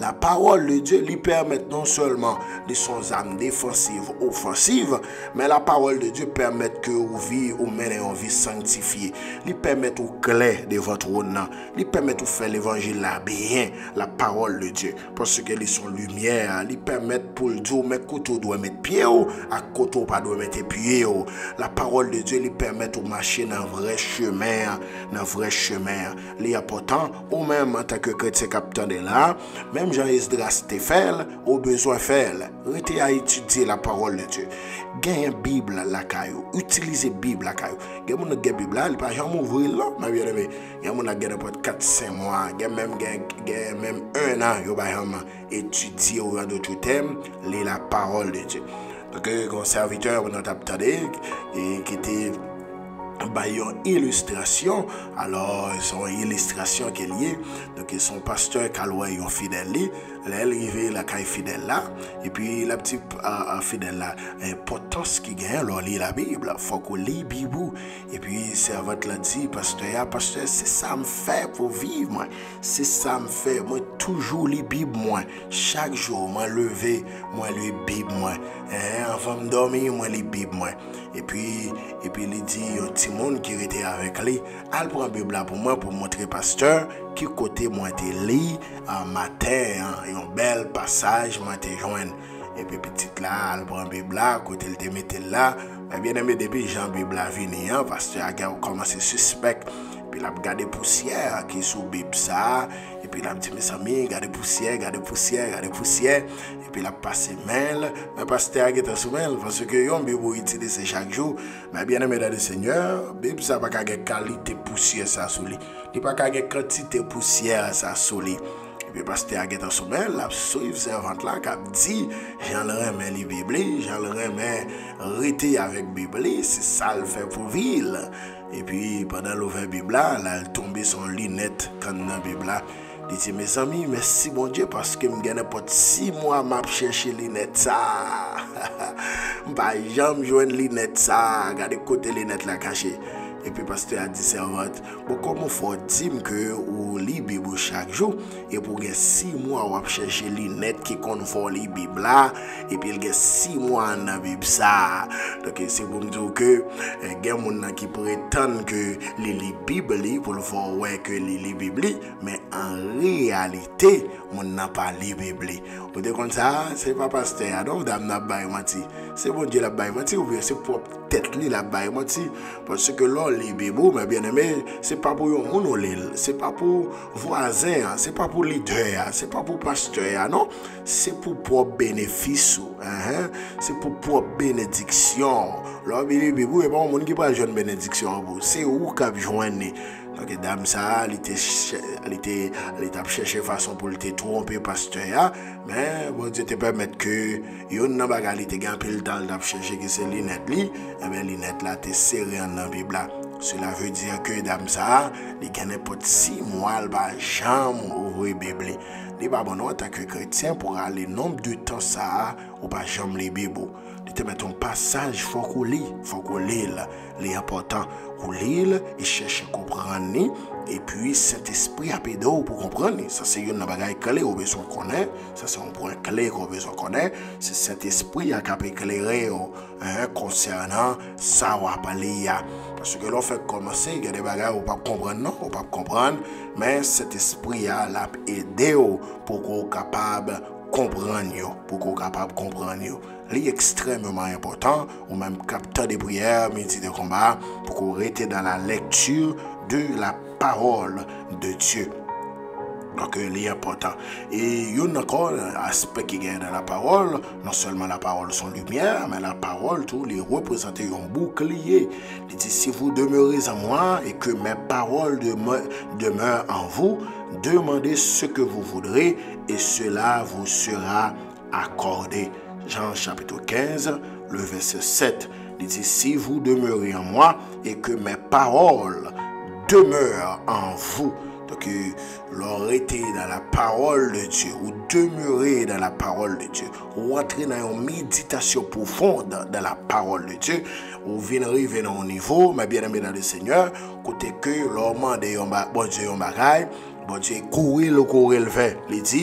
La parole de Dieu lui permet non seulement de son âme défensive, offensive, mais la parole de Dieu permet que vous vivez ou menez une vie sanctifiée. Lui permet au clair de votre nom. Lui permet de faire l'évangile là bien, la parole de Dieu. Parce que les sont lumière, lui permet pour le dire, mais côté doit mettre pied à côté pas doit mettre pied. La parole de Dieu lui permet de marcher dans un vrai chemin, dans un vrai chemin. Les important, ou même en tant que chrétien capitaine de là, même Jean-Esdras te fait, au besoin faire, restez à étudier la parole de Dieu. Gagne une Bible la caillou, utilisez Bible la caillou. Gagne mon gagne Bible là, il pas jamais ouvrir là, ma bien aimé. Gagne mon gagne pour quatre cinq mois, gagne même gagne même un an, yo ba jamais étudier au grand d'autres thèmes, lire la parole de Dieu. Donc un serviteur on a entendu et qui était bah, une illustration. Alors, son illustration qui est liée. Donc, son pasteur Kaloué, un fidèle, elle est arrivée la caille fidèle là. Et puis, la petite uh, fidèle là, l'importance qui gagne, alors, lit la Bible. Il faut qu'on lit la Bible. Et puis, servante l'a dit, pasteur, pasteur, c'est ça me fait pour vivre, moi. C'est ça me fait. Moi, toujours lis la Bible, moi. Chaque jour, moi, lever, moi, lis la Bible, moi. Hein, avant de dormir, moi, lis la Bible, moi. Et puis, et puis, il dit, un petit monde qui était avec lui, elle prend la Bible pour moi pour montrer pasteur qui côté moi était lit en matin, hein, un bel passage moi te joindre. Et puis petite là, elle prend la Bible là, côté elle te mette là, mais bien aimé depuis Jean Bible a venu, hein, pasteur a commencé suspect. Puis il a regardé poussière qui est sous Bible ça. Et puis il a dit, mes amis, regardez poussière, regardez poussière, regardez poussière. Et puis il a passé mail. Mais pasteur a été sous mail parce que yon Bible utilise chaque jour. Mais bien aimé dans le Seigneur, Bible ça pas qu'à qualité poussière ça sous lui. Il pas qu'à quantité poussière ça sous lui. Et puis pasteur a été sous mail, la suivre servante là qui a dit, j'en remets les Bibles, j'en remets rester avec Bible, c'est ça le fait pour vivre. Et puis, pendant l'ouvert Bible, là, elle est tombée son lunette quand dans la Bible. Il dit, mes amis, merci mon Dieu, parce que je n'ai pas six mois à chercher les lunettes. Ça. Je n'ai jamais joué une lunette. Ça. Regardez côté lunette là cachée. Et puis, pasteur a dit, servante, bon, comment faut dire que vous lisez la Bible chaque jour, et pour que six mois, vous chercher les lunettes qui confondent la Bible là, et puis il y a six mois dans la Bible ça. Donc, c'est pour me dire que il y a des gens qui prétendent que les la Bible pour le voir ouais que les la Bible, mais en réalité, on n'a pas la Bible. Vous dites comme ça, c'est pas pasteur, non, dame n'a pas menti. C'est bon Dieu la pas menti, ou bien c'est pour tête li la pas menti, parce que là les bébés, mais bien aimé, c'est pas pour yon l'île, c'est pas pour voisin, c'est pas pour leader, c'est pas pour pasteur, non, c'est pour propre bénéfice, hein, c'est pour propre bénédiction. Là les bébés, et bon, monde qui pas jeune bénédiction, c'est où qu'a joindre. Donc dame ça, elle était elle était elle était chercher façon pour te tromper pasteur, mais bon Dieu te permettre que yon nan bagay te gan pile temps d'a chercher que c'est lunette li, et ben lunette là te serré dans Bible là. Cela veut dire que dame ça, il gagne pas six mois, elle va jamais ouvrir Bible. Il pas bon en tant que chrétien pour aller nombre de temps ça ou pas jamais les Bible. Il te met ton passage, faut qu'on lit, faut qu'on lit là, les important, qu'on lit et cherche à comprendre et puis cet esprit a pédé pour comprendre. Ça c'est une bagaille clé au besoin connaître, ça c'est un point clé qu'on besoin connaître, c'est cet esprit a capé éclairer hein, concernant ça va parler parce que l'on fait commencer, il y a des bagailles on pas comprendre non, on pas comprendre, mais cet esprit a l'a aidé pour qu'on capable comprendre yo, pour qu'on capable comprendre yo. C'est extrêmement important, ou même capteur de prière, midi de combat, pour qu'on reste dans la lecture de la parole de Dieu. Donc, c'est important. Et il y a encore un aspect qui est dans la parole, non seulement la parole son lumière, mais la parole, tout les représenter un bouclier. Il dit, si vous demeurez en moi et que mes paroles demeurent en vous, demandez ce que vous voudrez et cela vous sera accordé. Jean chapitre quinze, le verset sept, il dit, si vous demeurez en moi et que mes paroles demeurent en vous, donc l'on était dans la parole de Dieu, ou demeurer dans la parole de Dieu, ou entrer dans une méditation profonde dans la parole de Dieu, ou venir arriver dans un niveau, mais bien aimé dans le Seigneur, côté que l'on demande bon Dieu un bagaille, bon Dieu courir le courir le fait, il dit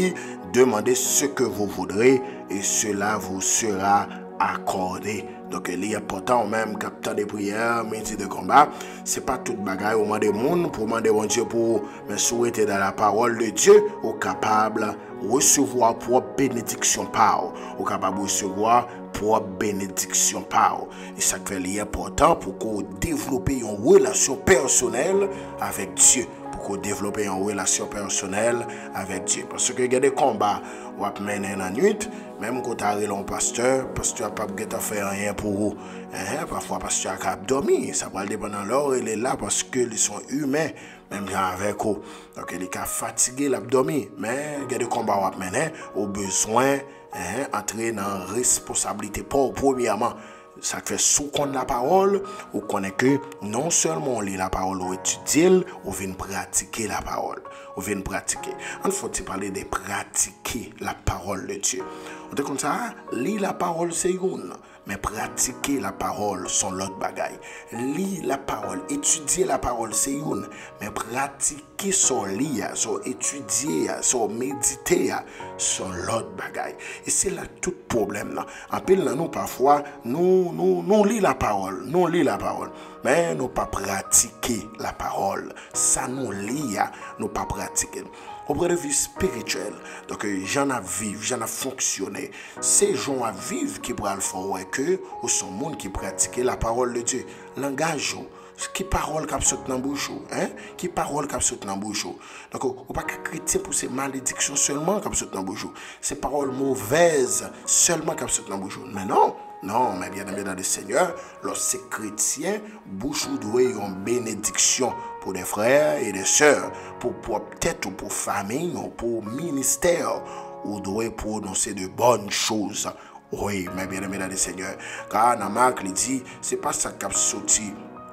demandez ce que vous voudrez et cela vous sera accordé. Donc, il est important même capteur de prière, métier de combat. C'est pas toute bagaille au moment des monde pour demander bon Dieu pour me souhaiter dans la parole de Dieu, ou capable recevoir pour bénédiction par ou capable recevoir pour bénédiction par. Et ça fait est important pour qu'on développe une relation personnelle avec Dieu. Pour développer une relation personnelle avec Dieu. Parce que il y a des combats où on mener la nuit, même quand tu arrives un pasteur, le pasteur n'a pas fait rien pour vous. Hein? Parfois, le pasteur a dormi. Ça va dépendre de l'heure, il est là parce qu'ils sont humains, même avec eux. Donc, il est fatigué, l'abdomen. Mais il y a des combats où on mener, au besoin d'entrer dans la responsabilité. Pour premièrement, ça fait sous qu'on la parole, ou connaît que non seulement on lit la parole ou étudier, on vient pratiquer la parole. On vient pratiquer. Il faut parler de pratiquer la parole de Dieu. On dit comme ça, lire la parole c'est une, mais pratiquer la parole sont l'autre bagaille. Lire la parole, étudier la parole c'est une, mais pratiquer son lire, son étudier, son méditer sont l'autre bagaille. Et c'est là tout problème là. En pile là nous parfois nous nous nous lit la parole, nous lit la parole, mais nous pas pratiquer la parole. Ça nous lit, nous pas pratiquer. Au point de vue spirituel, donc j'en ai vivre, j'en ai fonctionné. C'est gens à vivre qui pourraient le faire que ou sont monde qui pratiquent la parole de Dieu. Langage, qui parole qui saute dans bouche, hein? Qui parole qui saute dans bouche. Donc on pas chrétien pour ces malédictions seulement qui saute dans bouche. Ces paroles mauvaises seulement qui saute dans bouche. Mais non. Non, mais bien aimé dans le Seigneur, lorsque chrétien, bouche doit une bénédiction pour des frères et des sœurs, pour, pour peut-être ou pour famille ou pour ministère, ou doit prononcer de bonnes choses. Oui, mais bien aimé dans le Seigneur, car dans Marc, il dit, c'est pas ça qui a sorti.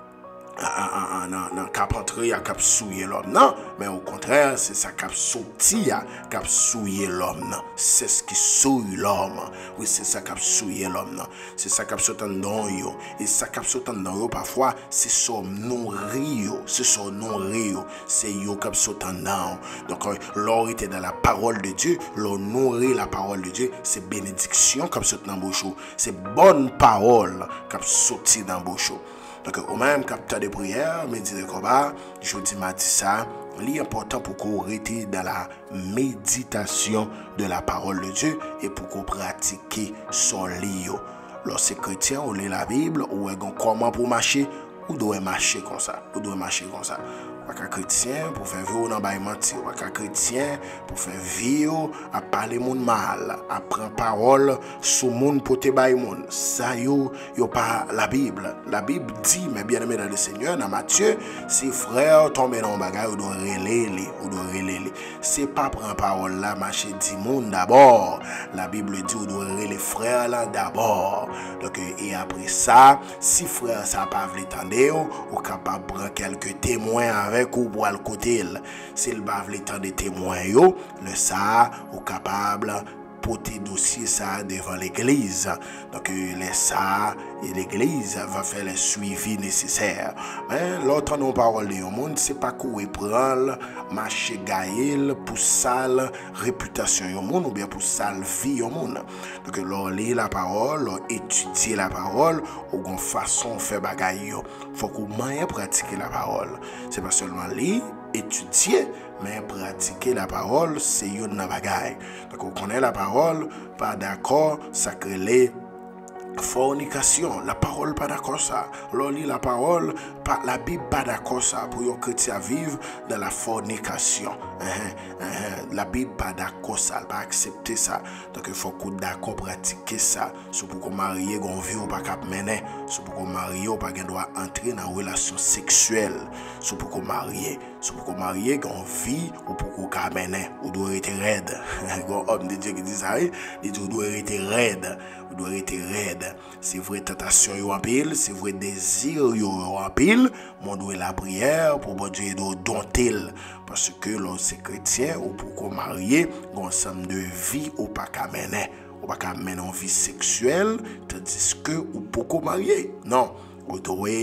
Dans carpentry à cap souiller l'homme non, mais au contraire c'est ça cap sorti à cap souiller l'homme non, c'est ce qui souille l'homme. Oui, c'est ça cap souiller l'homme non, c'est ça cap sautant dans yo, et ça cap sautant dans yo parfois c'est son nourrir, c'est son nourrir, c'est yo cap sautant dans. Donc l'or était dans la parole de Dieu, l'or nourrir la parole de Dieu, c'est bénédiction cap sautant dans bouche, c'est bonne parole cap sorti dans bouche. Donc, au même capteur de prière, méditer de combat, je dis ça, l'important pour qu'on reste dans la méditation de la parole de Dieu et pour qu'on pratique son livre. Lorsque chrétien, on lit la Bible, ou est comment pour marcher, ou doit marcher comme ça, ou doit marcher comme ça. Pas qu'un chrétien pour faire vivre dans le mentir, pas qu'un chrétien pour faire vivre à parler mon mal, à prendre parole sur mon pour te bailler mon. Ça yo yo pas la Bible. La Bible dit, mais bien aimé dans le Seigneur, dans Matthieu, si frère tombe dans bagage ou doit relayer, ou doit relayer. C'est pas prendre parole là, marcher dit monde d'abord. La Bible dit ou doit relayer frère là d'abord. Donc et après ça, si frère ça pas veut tendre, ou capable prendre quelques témoins avec ou pour le côté, s'il va le temps de témoins, le ça ou capable porter dossier ça devant l'église. Donc les ça et l'église va faire le suivi nécessaire. Mais l'autre non parole de monde, c'est pas quoi prendre marcher gaïl pour sale réputation au monde ou bien pour sale vie au monde. Donc leur lire la parole, leur étudier la parole ou une façon faire bagaille. Faut qu'on moyen pratiquer la parole. C'est pas seulement lire, étudier, mais pratiquer la parole, c'est une bagaille. Donc on connaît la parole, pas d'accord, ça crée les fornication. La parole pas d'accord ça. L'on lit la parole, pas la Bible pas d'accord ça pour les chrétiens vivre dans la fornication. Uh-huh, uh-huh. La Bible pas d'accord ça, pas accepter ça. Donc il faut qu'on d'accord pratiquer ça. C'est pour qu'on marie, qu'on vit ou pas cap mener. C'est pour qu'on marie ou pas qu'on doit entrer dans une relation sexuelle. C'est pour qu'on marie, c'est pour qu'on marie, qu'on vit ou pour qu'on cap mener. Ou doit être raide. Un homme de Dieu qui dit ça, il dit ou doit être raide. Ou doit être raide. C'est vrai tentation yo en pile, c'est vrai désir yo en pile, mon doit la prière pour bon Dieu dompter parce que l'on c'est chrétien ou pour qu'on marier, ensemble de vie ou pas qu'à mener, ou pas qu'à mener en vie sexuelle, tandis que ou pour qu'on marier. Non, on doit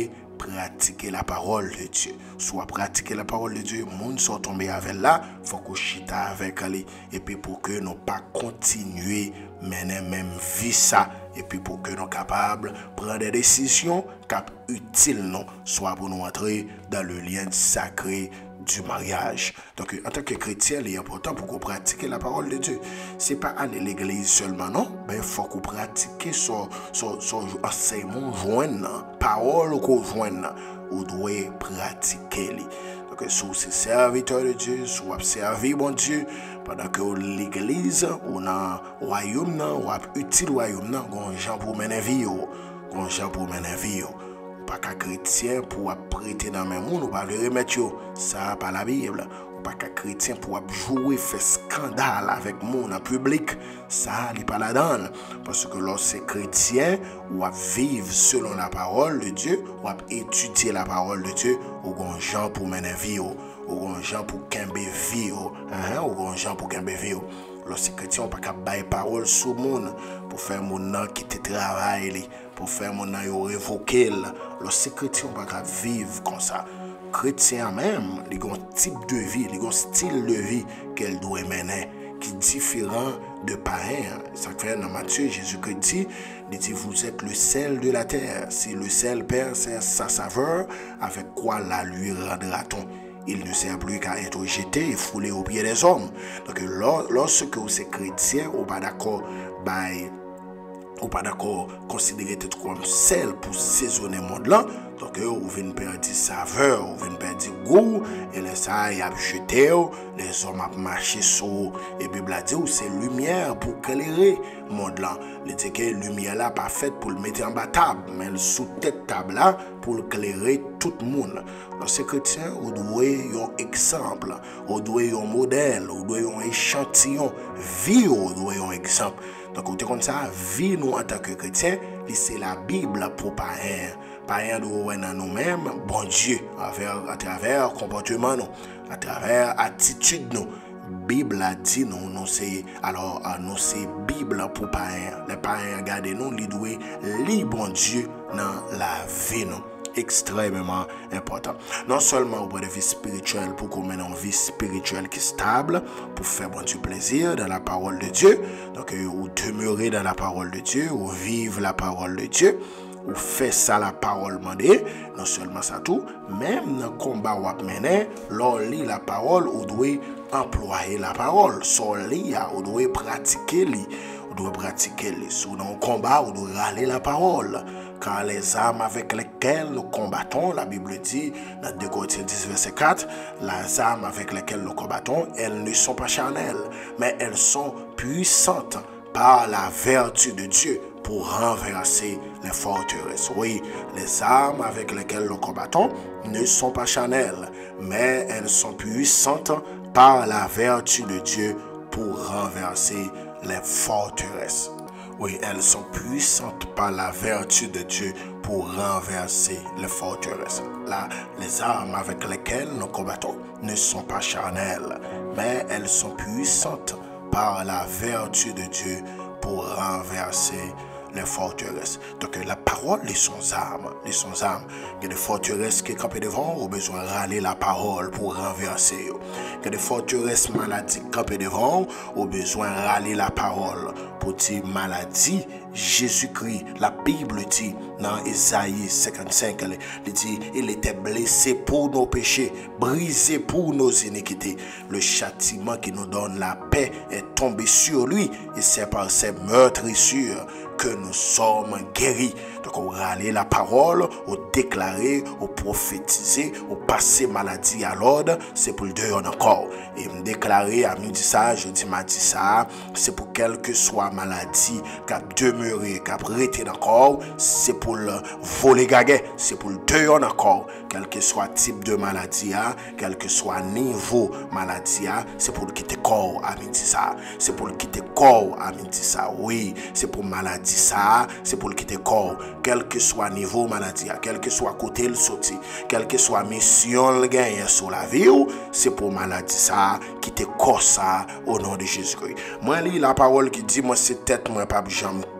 pratiquer la parole de Dieu. Soit pratiquer la parole de Dieu, moun sont tombés avec là, faut qu'on chita avec lui. Et puis pour que nous pas continuer mener même vie ça. Et puis pour que nous capables de prendre des décisions cap utiles non, soit pour nous entrer dans le lien sacré du mariage. Donc en tant que chrétien, il est important pour qu'on pratique la parole de Dieu. C'est pas aller à l'église seulement, non. Ben il faut qu'on pratique son son son enseignement joindre, parole qu'on joindre, on doit pratiquer. Donc si vous êtes serviteur de Dieu, si vous servez bon Dieu, pendant que l'église ou dans le royaume, ou utile royaume, on gens pour mener vie, on gens pour mener vie. Pas qu'un chrétien pour prêter dans le monde, ou pas le remettre, ça pas la Bible. Ou pas qu'un chrétien pour jouer, faire scandale avec le monde en public, ça n'est pas là-dedans. Parce que lorsque chrétien, ou à vivre selon la parole de Dieu, ou à étudier la parole de Dieu, ou on gens pour mener vie, ou on gens pour qu'un vie, ou on gens pour qu'un vie. Lorsque chrétien, on pas qu'à bailler parole sur le monde pour faire mon nom qui te travaille, pour faire mon nom révoquer. Lorsque chrétien, on pas qu'à vivre comme ça. Chrétien même, il y a un type de vie, il y a un style de vie qu'elle doit mener qui est différent de païen. Ça fait dans Matthieu, Jésus-Christ dit, il dit, vous êtes le sel de la terre. Si le sel perd sa saveur, avec quoi la lui rendra-t-on? Il ne sert plus qu'à être jeté et foulé aux pieds des hommes. Donc, lorsque vous êtes chrétien, vous n'êtes pas d'accord, bah, ou pas d'accord considérer tout comme sel pour saisonner le monde là. Donc vous venez perdre saveur, vous venez perdre goût, et les ça y a jeté, les hommes a marché sur, et Bible a dit c'est lumière pour éclairer le monde là. Il dit que lumière là pas faite pour le mettre en bas table, mais sous tête table là pour éclairer tout le monde. Donc ces chrétiens, vous devez un exemple, vous devez un modèle, vous devez un échantillon, vie, vous devez un exemple. Donc, vous comme ça, vie nous en tant que chrétiens, c'est la Bible pour païen. Païen nous dans nous-mêmes, bon Dieu, à travers le comportement, nous, à travers l'attitude, nous. Bible a dit nous, nous c'est alors nous c'est Bible pour païen. Les païens regardez nous, ils doivent lire bon Dieu dans la vie nous. Extrêmement important. Non seulement au point de vue spirituel, pour qu'on mène une vie spirituelle qui est stable, pour faire bon Dieu plaisir dans la parole de Dieu, donc ou demeurer dans la parole de Dieu, ou vivre la parole de Dieu, ou faire ça la parole mandée, non seulement ça tout, même dans le combat ou à mener, l'on lit la parole, ou doit employer la parole, son lit, ou doit pratiquer li, ou doit pratiquer li, sous dans le combat, ou doit râler la parole. Car les armes avec lesquelles nous combattons, la Bible dit dans deux Corinthiens dix, verset quatre, les armes avec lesquelles nous combattons, elles ne sont pas charnelles, mais elles sont puissantes par la vertu de Dieu pour renverser les forteresses. Oui, les armes avec lesquelles nous combattons ne sont pas charnelles, mais elles sont puissantes par la vertu de Dieu pour renverser les forteresses. Oui, elles sont puissantes par la vertu de Dieu pour renverser les forteresses. Là, les armes avec lesquelles nous combattons ne sont pas charnelles, mais elles sont puissantes par la vertu de Dieu pour renverser les forteresses. Donc la parole est son arme, les son arme. Il y a des forteresses qui campent devant, ont besoin de râler la parole pour renverser. Il y a des forteresses maladies qui campent devant, ont besoin de râler la parole pour dire maladie. Jésus-Christ, la Bible dit dans Isaïe cinquante-cinq, il dit il était blessé pour nos péchés, brisé pour nos iniquités. Le châtiment qui nous donne la paix est tombé sur lui, et c'est par ses meurtrissures que nous sommes guéris. Donc on râler la parole, on déclarer, on prophétiser, on passer maladie à l'ordre, c'est pour le deux encore. Et me déclarer à midi ça, je dis m'a dit ça, c'est pour quelle que soit maladie qui a demeuré, qui a prêté encore, c'est pour le voler gaguet, c'est pour le deux encore. Quel que soit type de maladie, quel que soit niveau maladie, c'est pour le quitter corps à midi ça. C'est pour le quitter corps à midi ça. Oui, c'est pour maladie ça, c'est pour le quitter corps. Quel que soit niveau maladie, quel que soit côté le sorti, quel que soit mission le gagne sur la vie, c'est pour maladie ça, quitter corps ça au nom de Jésus-Christ. Moi lis la parole qui dit moi c'est tête moi pas jamais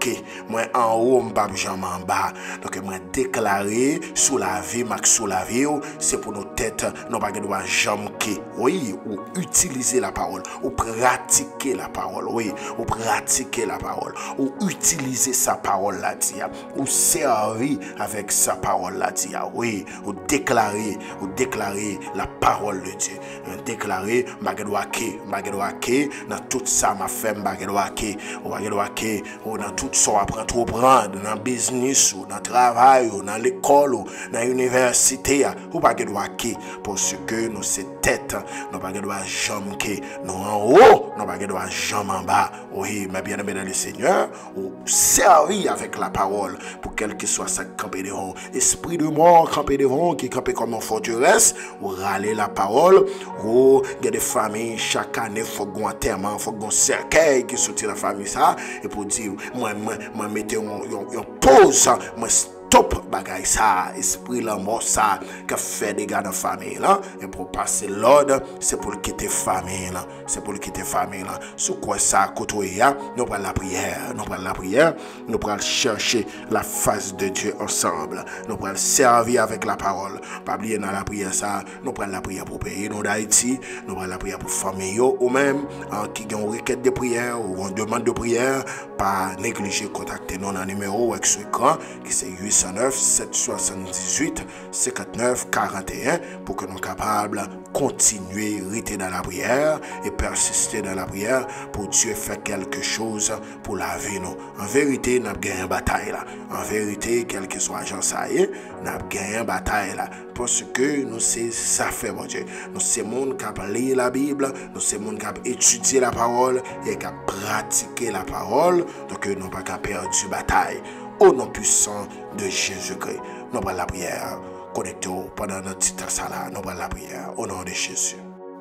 que moi en haut m'pas jamais en bas. Donc moi déclarer sous la vie max sous la vie c'est pour nos têtes non pas doit jamais que oui ou utiliser la parole ou pratiquer la parole oui ou pratiquer la parole ou utiliser sa parole là dia ou servir avec sa parole là dia oui ou déclarer ou déclarer la parole de Dieu déclarer magdoa que magdoa que dans tout ça m'a fait magdoa que ou magdoa que ou dans tout ça apprendre trop prendre dans business ou dans travail ou dans l'école ou dans université ou magdoa que parce que nous c'est tête nous magdoa jamais que nous en haut nous magdoa jamais en bas oui mais bien aimé dans le Seigneur ou servir avec la parole pour quel que soit ça camper devant esprit de mort camper devant qui camper comme une forteresse ou râler la parole ou il y a des familles chaque année faut qu'on enterrement faut qu'on cercueil qui sortit la famille ça et pour dire moi moi moi mettez on pause moi top bagay ça esprit la mort ça qui fait des gars dans famille là et pour passer l'ordre c'est pour quitter famille là c'est pour quitter famille là sous quoi ça côté là nous prend la prière nous prend la prière nous prend chercher la face de Dieu ensemble nous prend servir avec la parole pas oublier dans la prière ça nous prend la prière pour pays nous d'Haïti nous prend la prière pour famille ou même hein, qui ont requête de prière ou une demande de prière pas négliger contacter nous dans numéro avec ce écran qui c'est huit cent neuf sept cent soixante-dix-huit cinquante-neuf quarante et un pour que nous capables continuer rester dans la prière et persister dans la prière pour Dieu faire quelque chose pour la vie nous. En vérité, nous avons gagné une bataille là. En vérité, quel que soit l'agent ça y est, nous avons gagné une bataille là. Parce que nous c'est ça fait mon Dieu. Nous c'est monde qui a lu la Bible, nous c'est monde qui a étudié la parole et qui a pratiqué la parole. Donc nous n'avons pas perdu la bataille. Au nom puissant de Jésus-Christ, nous prenons la prière. Connectons pendant notre petit temps là, nous prenons la prière. Au nom de Jésus.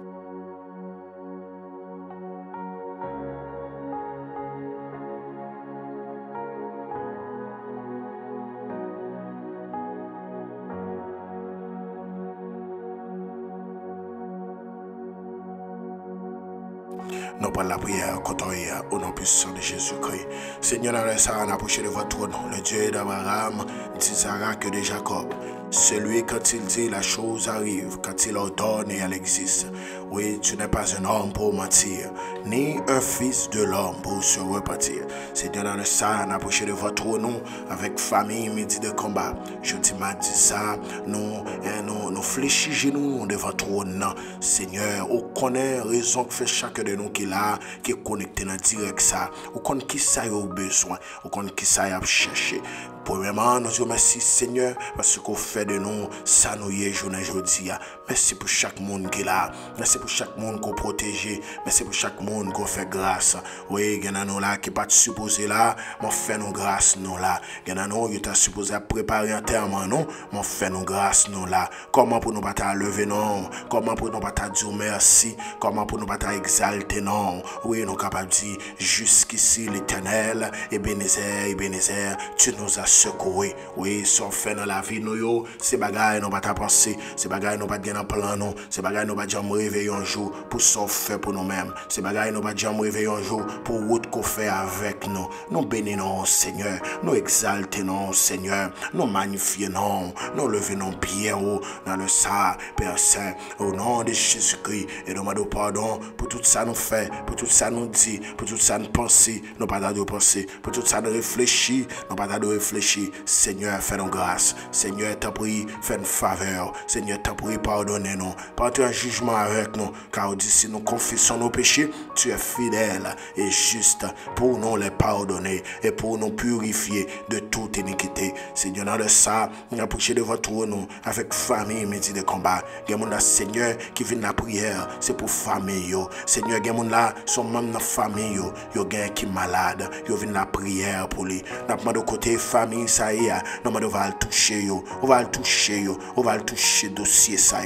Nous prenons la prière au nom puissant de Jésus-Christ. Seigneur, dans le ça, on approche de votre nom, le Dieu d'Abraham, d'Isaac et de Jacob. Celui, quand il dit, la chose arrive, quand il ordonne et elle existe. Oui, tu n'es pas un homme pour mentir, ni un fils de l'homme pour se repentir. Seigneur, dans le ça, on approche de votre nom avec famille, midi de combat. Je te m'a dit ça, nous, nous, nous fléchissons nous devant votre nom. Seigneur, on connaît raison que fait chaque de nous qui là, qui est connecté dans direct ça. On connaît qui ça a besoin, on connaît qui ça a cherché. Premièrement, nous te remercions, Seigneur, parce qu'on fait de nous, ça nous y est journée aujourd'hui. Merci pour chaque monde qui est là. Merci pour chaque monde qu'on protège. Merci pour chaque monde qu'on fait grâce. Oui, il y en a nous là qui pas supposé là, mais fait nous grâce nous là. Il y en a nous qui sont supposé préparer un terme nous, mais fait nous grâce nous là. Comment pour nous pas lever non? Comment pour nous pas dire merci? Comment pour nous pas exalter non? Oui, nous capables de dire jusqu'ici l'Éternel, Ebenezer, Ebenezer, tu nous as secoué. Oui, si on fait dans la vie nous yo, ces bagailles nous pas penser, ces bagailles nous pas gagner en plan non, ces bagailles nous pas jamais réveiller un jour pour ça fait pour nous-mêmes. Ces bagailles nous pas jamais réveiller un jour pour route qu'on fait avec nous. Nous bénissons Seigneur, nous exaltons Seigneur, nous magnifions, nous levons bien haut dans le sang, Père Saint, au nom de Jésus-Christ, et nous demandons pardon pour tout ça nous fait, pour tout ça nous dit, pour tout ça nous pense, nous pas de penser, pour tout ça nous réfléchit, nous pas de réfléchir. Seigneur, fais-nous grâce. Seigneur, t'as pris, fais-nous faveur. Seigneur, t'as pris, pardonnez-nous. Portez un jugement avec nous, car si nous confessons nos péchés, tu es fidèle et juste pour nous les pardonner et pour nous purifier de toute iniquité. Seigneur, dans le ça, nous approchons de votre nom avec famille, midi de combat. Il y a Seigneur qui vient de la prière, c'est pour famille. Seigneur, il y a là, son même dans famille, il y a qui est malade, il vient de la prière pour lui. Nous de côté famille, ça y est, nous va le toucher, on va le toucher, on va le toucher dossier ça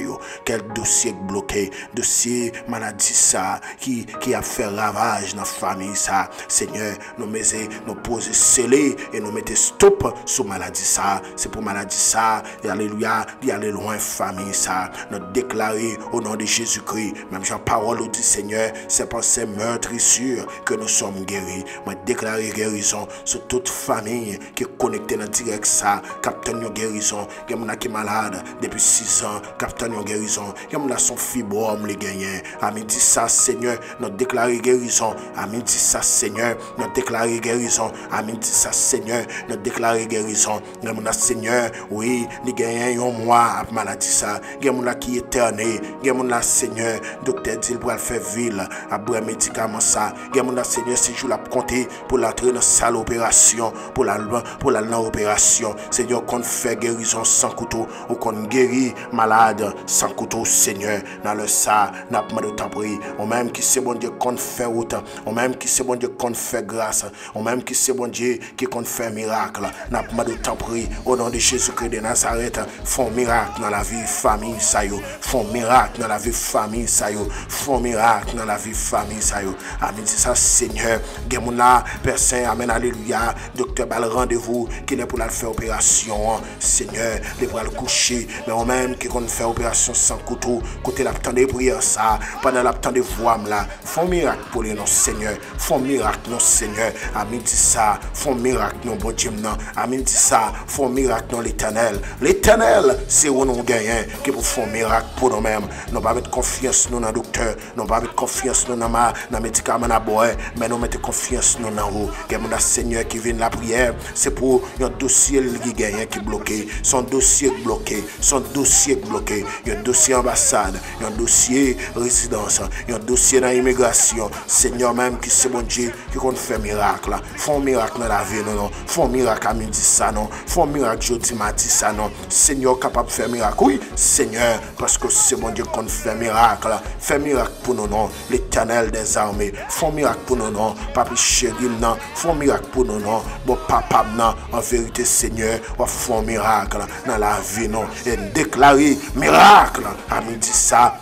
yo. Quel dossier bloqué, dossier maladie ça, qui, qui a fait ravage dans la famille ça. Seigneur, nous mettons, nous posons scellé et nous mettons stop sur maladie ça. C'est pour maladie ça, et alléluia, d'y aller loin famille ça. Nous déclarer au nom de Jésus-Christ, même Jean parole du Seigneur, c'est par ces meurtrissures que nous sommes guéris. Moi déclarer guérison sur toute famille qui est connectée dans direct ça, capitaine de guérison. Il y a des qui malade depuis six ans, capitaine de guérison. Il y a son fibrome les gagnants. À midi ça Seigneur, nous déclarer guérison. À midi ça Seigneur, nous déclarer guérison. À midi ça Seigneur, nous déclarer guérison. Il y a Seigneur, oui, les gagnants un mois à maladie ça. Il y a qui est éterné. Il y a Seigneur, docteur dit pour faire ville à boire médicament ça. Il y a Seigneur si je l'ai compté pour l'entrer dans la salle opération, pour la pour la non opération. Seigneur qu'on fait guérison sans couteau ou qu'on guérit malade sans couteau Seigneur. Dans le ça, n'a pas de temps pris. On même qui c'est bon Dieu qu'on fait route. On même qui c'est bon Dieu qu'on fait grâce. On même qui c'est bon Dieu qui qu'on fait miracle. N'a pas de temps pris. Au nom de Jésus-Christ de Nazareth, font miracle dans la vie famille ça yo. Font miracle dans la vie famille ça yo. Font miracle dans la vie famille ça yo. Amen c'est ça Seigneur. Gemouna personne amen alléluia. Docteur bal rendez-vous qui est pour la faire opération. Seigneur, les pour le coucher mais on même qui qu'on fait opération sans couteau côté la temps de prière ça pendant la temps de voix là. Font miracle pour les non Seigneur. Font miracle non Seigneur. Amen dit ça. Font miracle non bon Dieu non. Amen dit ça. Font miracle dans l'Éternel. L'Éternel c'est où nous gagnons qui pour faire miracle pour nous-mêmes. Nous pas mettre confiance nous dans docteur, nous pas mettre confiance nous dans ma dans médicament à boire, mais nous mettre confiance nous dans vous. Que mon Seigneur qui vient la prière, c'est pour un dossier qui gagne qui bloqué, son dossier bloqué, son dossier bloqué, un dossier ambassade, un dossier résidence, un dossier dans immigration. Seigneur même qui c'est bon Dieu qui compte faire miracle, font miracle dans la vie non non, font miracle à midi ça non, font miracle jeudi matin ça non. Seigneur capable de faire miracle. Oui, Seigneur, parce que c'est bon Dieu qu'on fait miracle. Fait miracle pour nous, non. L'Éternel des armées. Font miracle pour nous, non. Papi chéri, non. Font miracle pour nous, non. Bon papa, non. En vérité, Seigneur, on fait miracle dans la vie, non. Et déclarer miracle. Amen dit ça.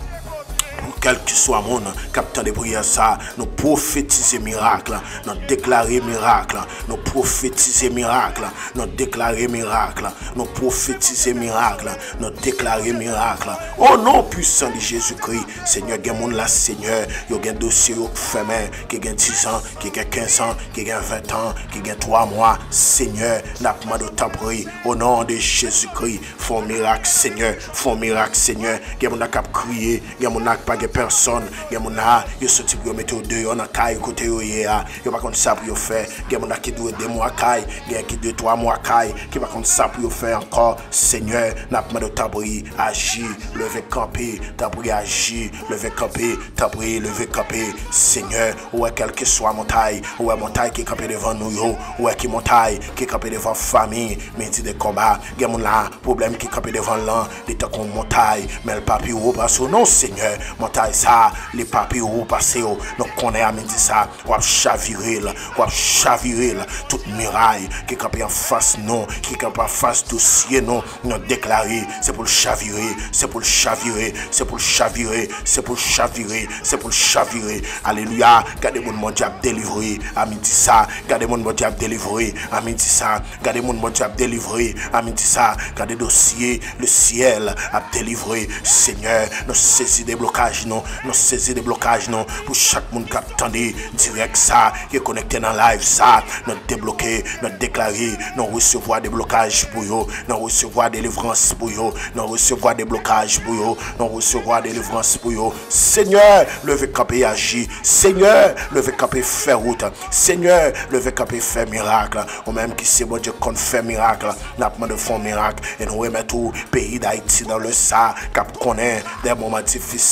Quel que soit mon capitaine de prière ça, nous prophétiser miracle, nous déclarer miracle, nous prophétiser miracle, nous déclarer miracle, nous prophétiser miracle, nous déclarer miracle. Au nom puissant de Jésus-Christ, Seigneur, il y a mon là, Seigneur, il y a un dossier fermé, qui a dix ans, qui a quinze ans, qui a vingt ans, qui a trois mois, Seigneur, n'a pas de temps prier. Au nom de Jésus-Christ, font miracle, Seigneur, font miracle, Seigneur, il y a mon cap crier, il y a mon pas de personne, il y a mon a, il sorti pour mettre deux, on a caille côté yo ya, il pas comme ça pour faire, il y a mon qui doit deux mois caille, il y a qui deux trois mois caille, qui pas comme ça pour faire encore, Seigneur, n'a pas de temps prier, agir, lever camper, t'as prier agir, lever camper, t'as prier lever camper, Seigneur, ou quel que soit montagne, ou montagne qui camper devant nous yo, ou qui montagne qui camper devant famille, mais dit de combat, il y a mon là, problème qui camper devant l'an, des temps qu'on montagne, mais le papier ou pas son nom, Seigneur, montagne ça, les papiers ou passé, donc on est à midi ça, ou à chavirer, ou à chavirer, toute muraille qui campe en face non, qui campe en face dossier non, nous déclarer, c'est pour le chavirer, c'est pour le chavirer, c'est pour le chavirer, c'est pour le chavirer, c'est pour le chavirer, alléluia, gardez mon mon diable délivré, à midi ça, gardez mon mon diable délivré, à midi ça, gardez mon mon diable délivré, à midi ça, gardez dossier, le ciel a délivré, Seigneur, nous saisissons des blocages non, nous saisissons des blocages non, pour chaque monde qui attend direct ça, qui est connecté dans live ça, nous débloquer, nous déclarer, nous recevoir des blocages pour eux, nous recevoir des délivrances pour eux, nous recevoir des blocages pour eux, nous recevoir des délivrances pour eux. Seigneur, levez camp et agir. Seigneur, levez camp et faire route. Seigneur, levez camp et faire miracle. Ou même qui c'est bon Dieu qu'on fait miracle, n'a pas de fond miracle. Et nous remettons tout pays d'Haïti dans le ça, cap connaît des moments difficiles,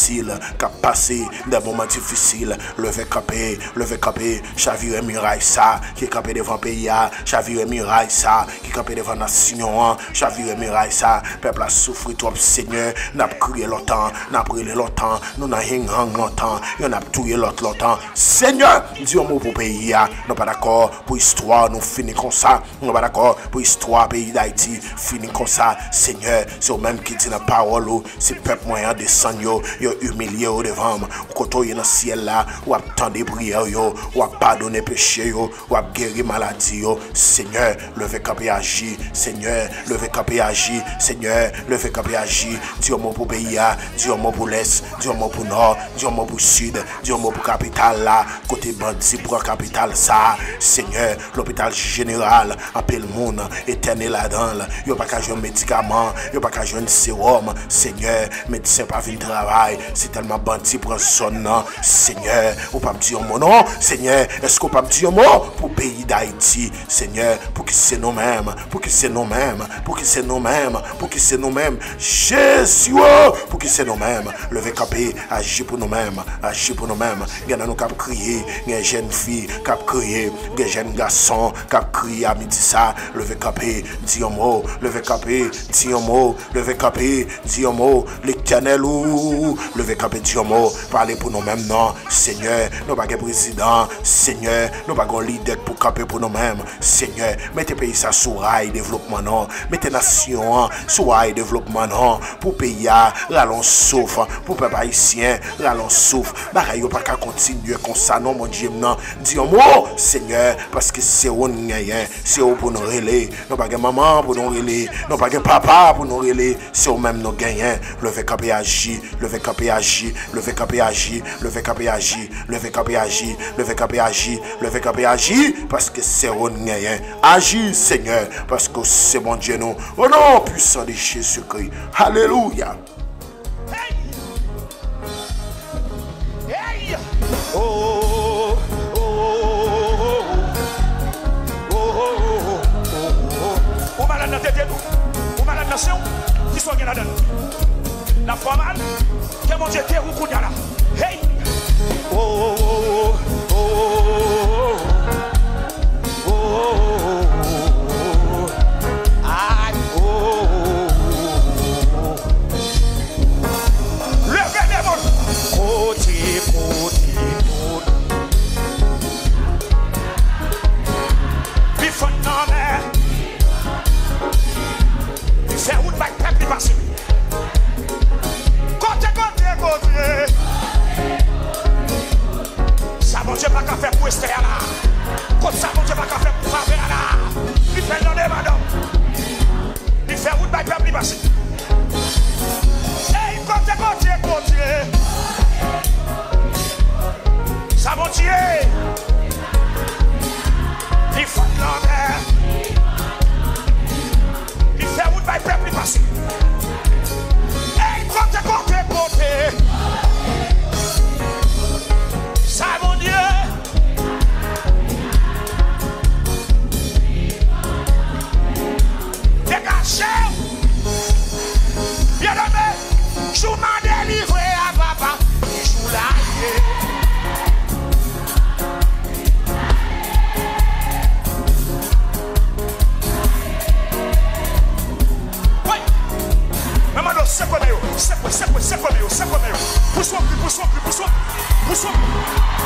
qui a passé des moments difficiles. Levez campé, levez campé, chavirez muraille ça, qui campé devant pays, chavirez muraille ça, qui campé devant nation, chavirez muraille ça. Peuple a souffert trop, Seigneur. N'a pas crié longtemps, n'a pas brûlé longtemps, nous n'a rien longtemps, on a tué l'autre longtemps. Seigneur, dis un mot pour pays, nous pas d'accord pour histoire, nous finissons comme ça. Nous pas d'accord pour histoire, pays d'Haïti, finit comme ça. Seigneur, c'est au même qui dit la parole, c'est peuple moyen descend, yo, yo humilié au devant, ou quand on est dans le ciel là, ou attendre des prières, yo, ou pardonner péché, yo, ou guérir maladie, yo. Seigneur, levez cap et agir. Seigneur, levez cap et agir. Seigneur, levez cap et agir. Dis un mot pour pays, dis un mot pour l'est, dis un mot pour nord, dis un mot pour sud, dis un mot pour capitale là, côté bandit pour capitale ça. Seigneur, l'hôpital général, appelle le monde, éternel là-dedans, yo pas qu'à jouer médicaments, yo pas qu'à jouer un sérum. Seigneur, médecin pas venu travail, c'est tellement bandit pour son nom. Seigneur, ou pas me dire mon nom. Seigneur, est-ce qu'on peut me dire un mot pour le pays d'Haïti? Seigneur, pour que c'est nous-mêmes, pour que c'est nous-mêmes, pour que c'est nous-mêmes, pour que c'est nous-mêmes. Jésus, pour que c'est nous-mêmes. Levez capé, agir pour nous-mêmes, agir pour nous-mêmes. Il y en a nous qui ont crié, il y a une jeune fille qui a crié, il y a un jeune garçon qui a crié à midi ça. Levez capé, dis un mot, levez capé, dis un mot, levez capé, dis un mot, l'éternel ou, levez capé, dis un mot, parlez pour nous-mêmes, non. Seigneur, nous pas de président, Seigneur, nous pas de leader pour camper pour nous-mêmes. Seigneur, mettez pays ça sur rail développement, non. Mettez nation sur rail développement, non. Pour pays, rallons souffre, pour peuple haïtien, rallons souffre. Bagaille pas qu'à continuer comme ça, non, mon Dieu, non. Dis un mot, Seigneur, parce que c'est où nous gagnons, c'est où pour nous relayer. Nous pas de maman pour nous relayer, nous pas de papa pour nous relayer, c'est où même nous gagnons. Levez cap et agir, levez cap et agir, levez cap et agir, levez cap et agir, levez cap et agir, levez cap et agir, levez cap et agir, parce que c'est où nous gagnons. Agis, Seigneur, parce que c'est mon Dieu, nous. Au nom puissant de Jésus-Christ. Alléluia. Hey! Hey! Oh, oh, oh, oh, oh, oh, oh. Ou malade dans tes têtes, ou malade dans nation, qui sont bien là-dedans. La foi mal, que mon Dieu te recoule là. Hey! Oh, oh, oh, oh, oh, oh, oh, oh. Aïe, oh, oh, oh. Levez les mains. Côté, côté, côté. Bifon non mais. Il fait route by peuple passé. Côté, côté, côté. Ça mon Dieu pas qu'à faire pour rester là. Comme ça mon Dieu pas qu'à faire pour faire là. Il fait non des madame. Il fait route by peuple passé. Hey, côté, côté, côté. Ça mon Dieu. Il faut l'envers. Il fait route by peuple passé. Hey, côté, côté, côté. Ça mon Dieu. Dégagez. Bien aimé. Je m'en délivré à papa. Je l'ai. Oui. Mais maintenant, c'est quoi, c'est quoi, c'est quoi, c'est quoi, c'est quoi, pousse-moi plus, pousse-moi plus, pousse-moi plus, pousse-moi plus.